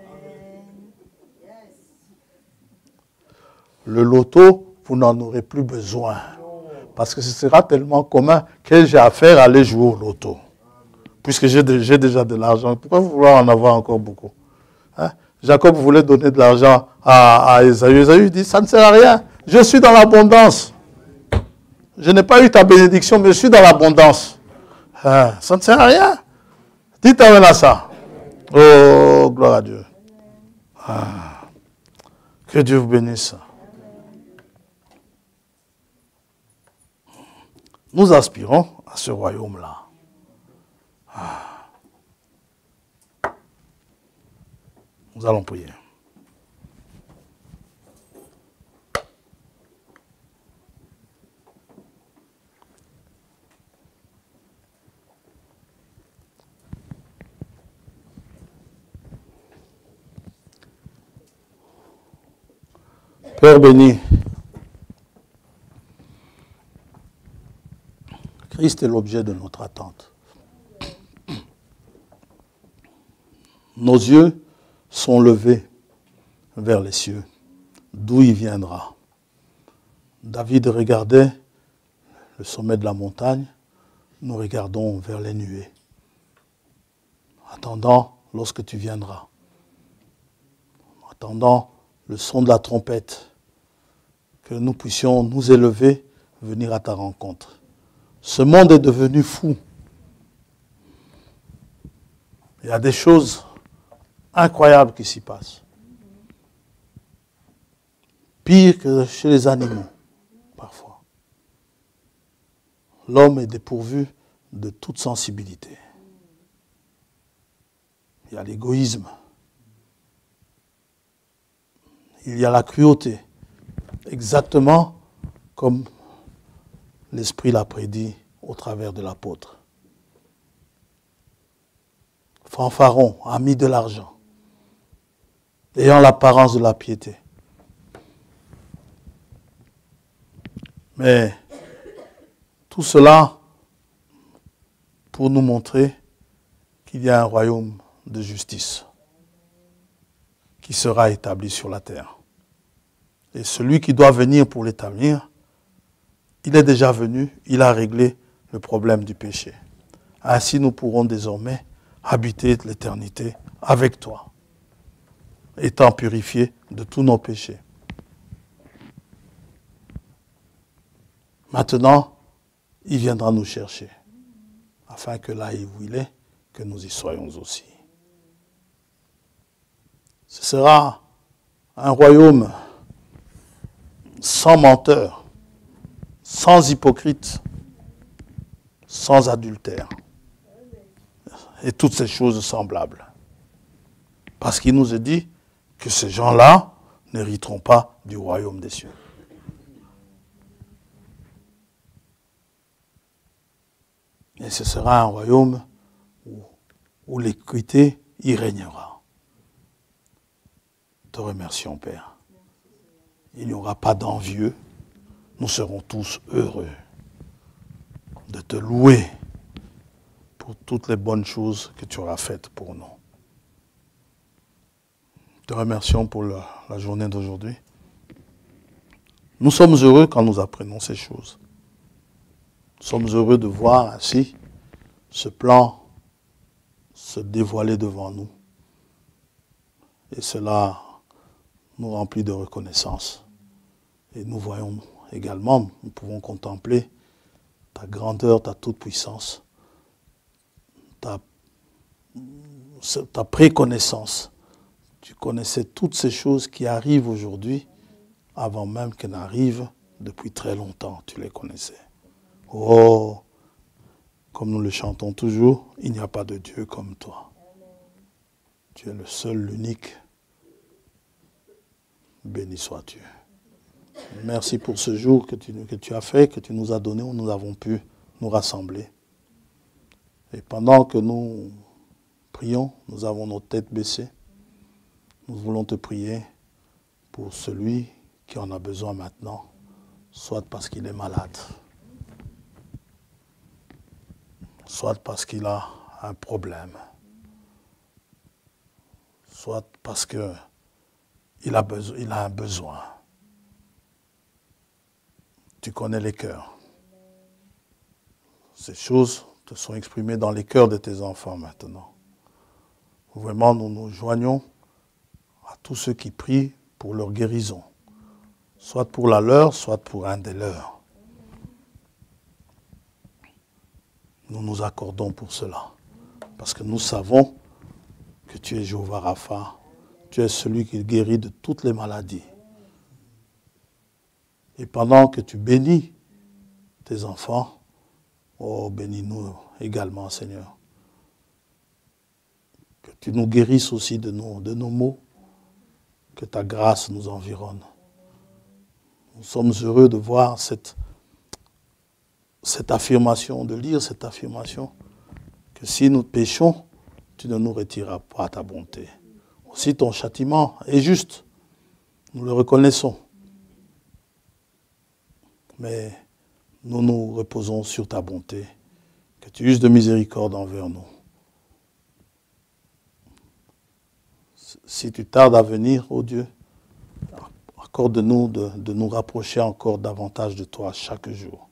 Le loto, vous n'en aurez plus besoin. Parce que ce sera tellement commun que j'ai affaire à aller jouer au loto. Puisque j'ai déjà de l'argent. Pourquoi vouloir en avoir encore beaucoup? Hein? Jacob voulait donner de l'argent à, à Ésaü. Ésaü dit, ça ne sert à rien. Je suis dans l'abondance. Je n'ai pas eu ta bénédiction, mais je suis dans l'abondance. Hein? Ça ne sert à rien. Dites amen à ça. Oh, gloire à Dieu. Ah. Que Dieu vous bénisse. Nous aspirons à ce royaume-là. Ah. Nous allons prier. Père béni, Christ est l'objet de notre attente. Nos yeux sont levés vers les cieux, d'où il viendra. David regardait le sommet de la montagne, nous regardons vers les nuées, attendant lorsque tu viendras, attendant le son de la trompette, que nous puissions nous élever, venir à ta rencontre. Ce monde est devenu fou. Il y a des choses incroyables qui s'y passent. Pire que chez les animaux, parfois. L'homme est dépourvu de toute sensibilité. Il y a l'égoïsme. Il y a la cruauté. Exactement comme l'Esprit l'a prédit au travers de l'apôtre. Fanfaron, ami de l'argent, ayant l'apparence de la piété. Mais tout cela pour nous montrer qu'il y a un royaume de justice qui qui sera établi sur la terre. Et celui qui doit venir pour l'établir, il est déjà venu, il a réglé le problème du péché. Ainsi, nous pourrons désormais habiter l'éternité avec toi, étant purifiés de tous nos péchés. Maintenant, il viendra nous chercher, afin que là où il est, que nous y soyons aussi. Ce sera un royaume sans menteur, sans hypocrite, sans adultère, et toutes ces choses semblables. Parce qu'il nous est dit que ces gens-là n'hériteront pas du royaume des cieux. Et ce sera un royaume où, où l'équité y régnera. Te remercions, Père. Il n'y aura pas d'envieux. Nous serons tous heureux de te louer pour toutes les bonnes choses que tu auras faites pour nous. Te remercions pour la, la journée d'aujourd'hui. Nous sommes heureux quand nous apprenons ces choses. Nous sommes heureux de voir ainsi ce plan se dévoiler devant nous. Et cela nous remplit de reconnaissance. Et nous voyons également, nous pouvons contempler ta grandeur, ta toute-puissance, ta, ta préconnaissance. Tu connaissais toutes ces choses qui arrivent aujourd'hui, avant même qu'elles n'arrivent, depuis très longtemps, tu les connaissais. Oh, comme nous le chantons toujours, il n'y a pas de Dieu comme toi. Tu es le seul, l'unique. Béni sois-tu. Merci pour ce jour que tu, que tu as fait, que tu nous as donné, où nous avons pu nous rassembler. Et pendant que nous prions, nous avons nos têtes baissées. Nous voulons te prier pour celui qui en a besoin maintenant, soit parce qu'il est malade, soit parce qu'il a un problème, soit parce qu'il a, besoin, il a un besoin. Tu connais les cœurs. Ces choses te sont exprimées dans les cœurs de tes enfants maintenant. Vraiment, nous nous joignons à tous ceux qui prient pour leur guérison, soit pour la leur, soit pour un des leurs. Nous nous accordons pour cela, parce que nous savons que tu es Jéhovah Rapha, tu es celui qui guérit de toutes les maladies. Et pendant que tu bénis tes enfants, oh, bénis-nous également, Seigneur. Que tu nous guérisses aussi de nos, de nos maux, que ta grâce nous environne. Nous sommes heureux de voir cette, cette affirmation, de lire cette affirmation, que si nous péchons, tu ne nous retireras pas ta bonté. Aussi ton châtiment est juste, nous le reconnaissons. Mais nous nous reposons sur ta bonté, que tu uses de miséricorde envers nous. Si tu tardes à venir, ô Dieu, accorde-nous de, de nous rapprocher encore davantage de toi chaque jour.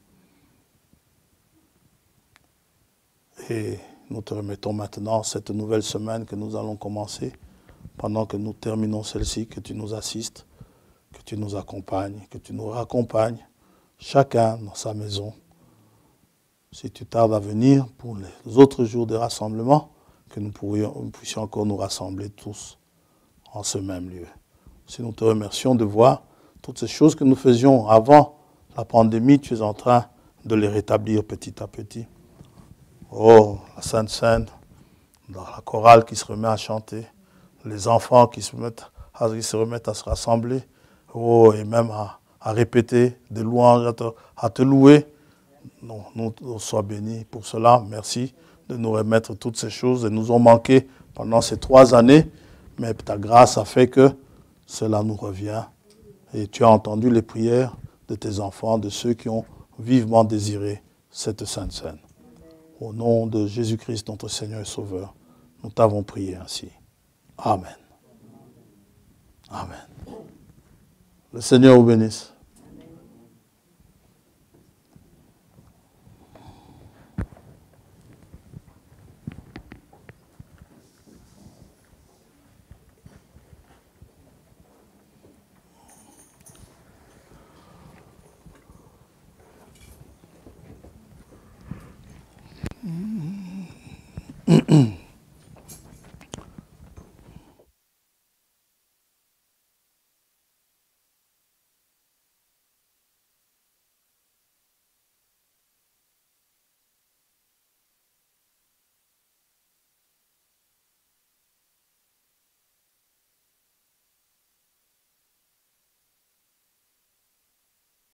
Et nous te remettons maintenant cette nouvelle semaine que nous allons commencer, pendant que nous terminons celle-ci, que tu nous assistes, que tu nous accompagnes, que tu nous raccompagnes, chacun dans sa maison. Si tu tardes à venir pour les autres jours de rassemblement, que nous, pourrions, nous puissions encore nous rassembler tous en ce même lieu. Si nous te remercions de voir toutes ces choses que nous faisions avant la pandémie, tu es en train de les rétablir petit à petit. Oh, la Sainte Seine, dans la chorale qui se remet à chanter, les enfants qui se, mettent à, qui se remettent à se rassembler, oh, et même à, à répéter des louanges, à te, à te louer. Non, nous, nous sois bénis pour cela. Merci de nous remettre toutes ces choses. Elles nous ont manqué pendant ces trois années, mais ta grâce a fait que cela nous revient. Et tu as entendu les prières de tes enfants, de ceux qui ont vivement désiré cette Sainte Seine. Au nom de Jésus-Christ, notre Seigneur et Sauveur, nous t'avons prié ainsi. Amen. Amen. Le Seigneur vous bénisse.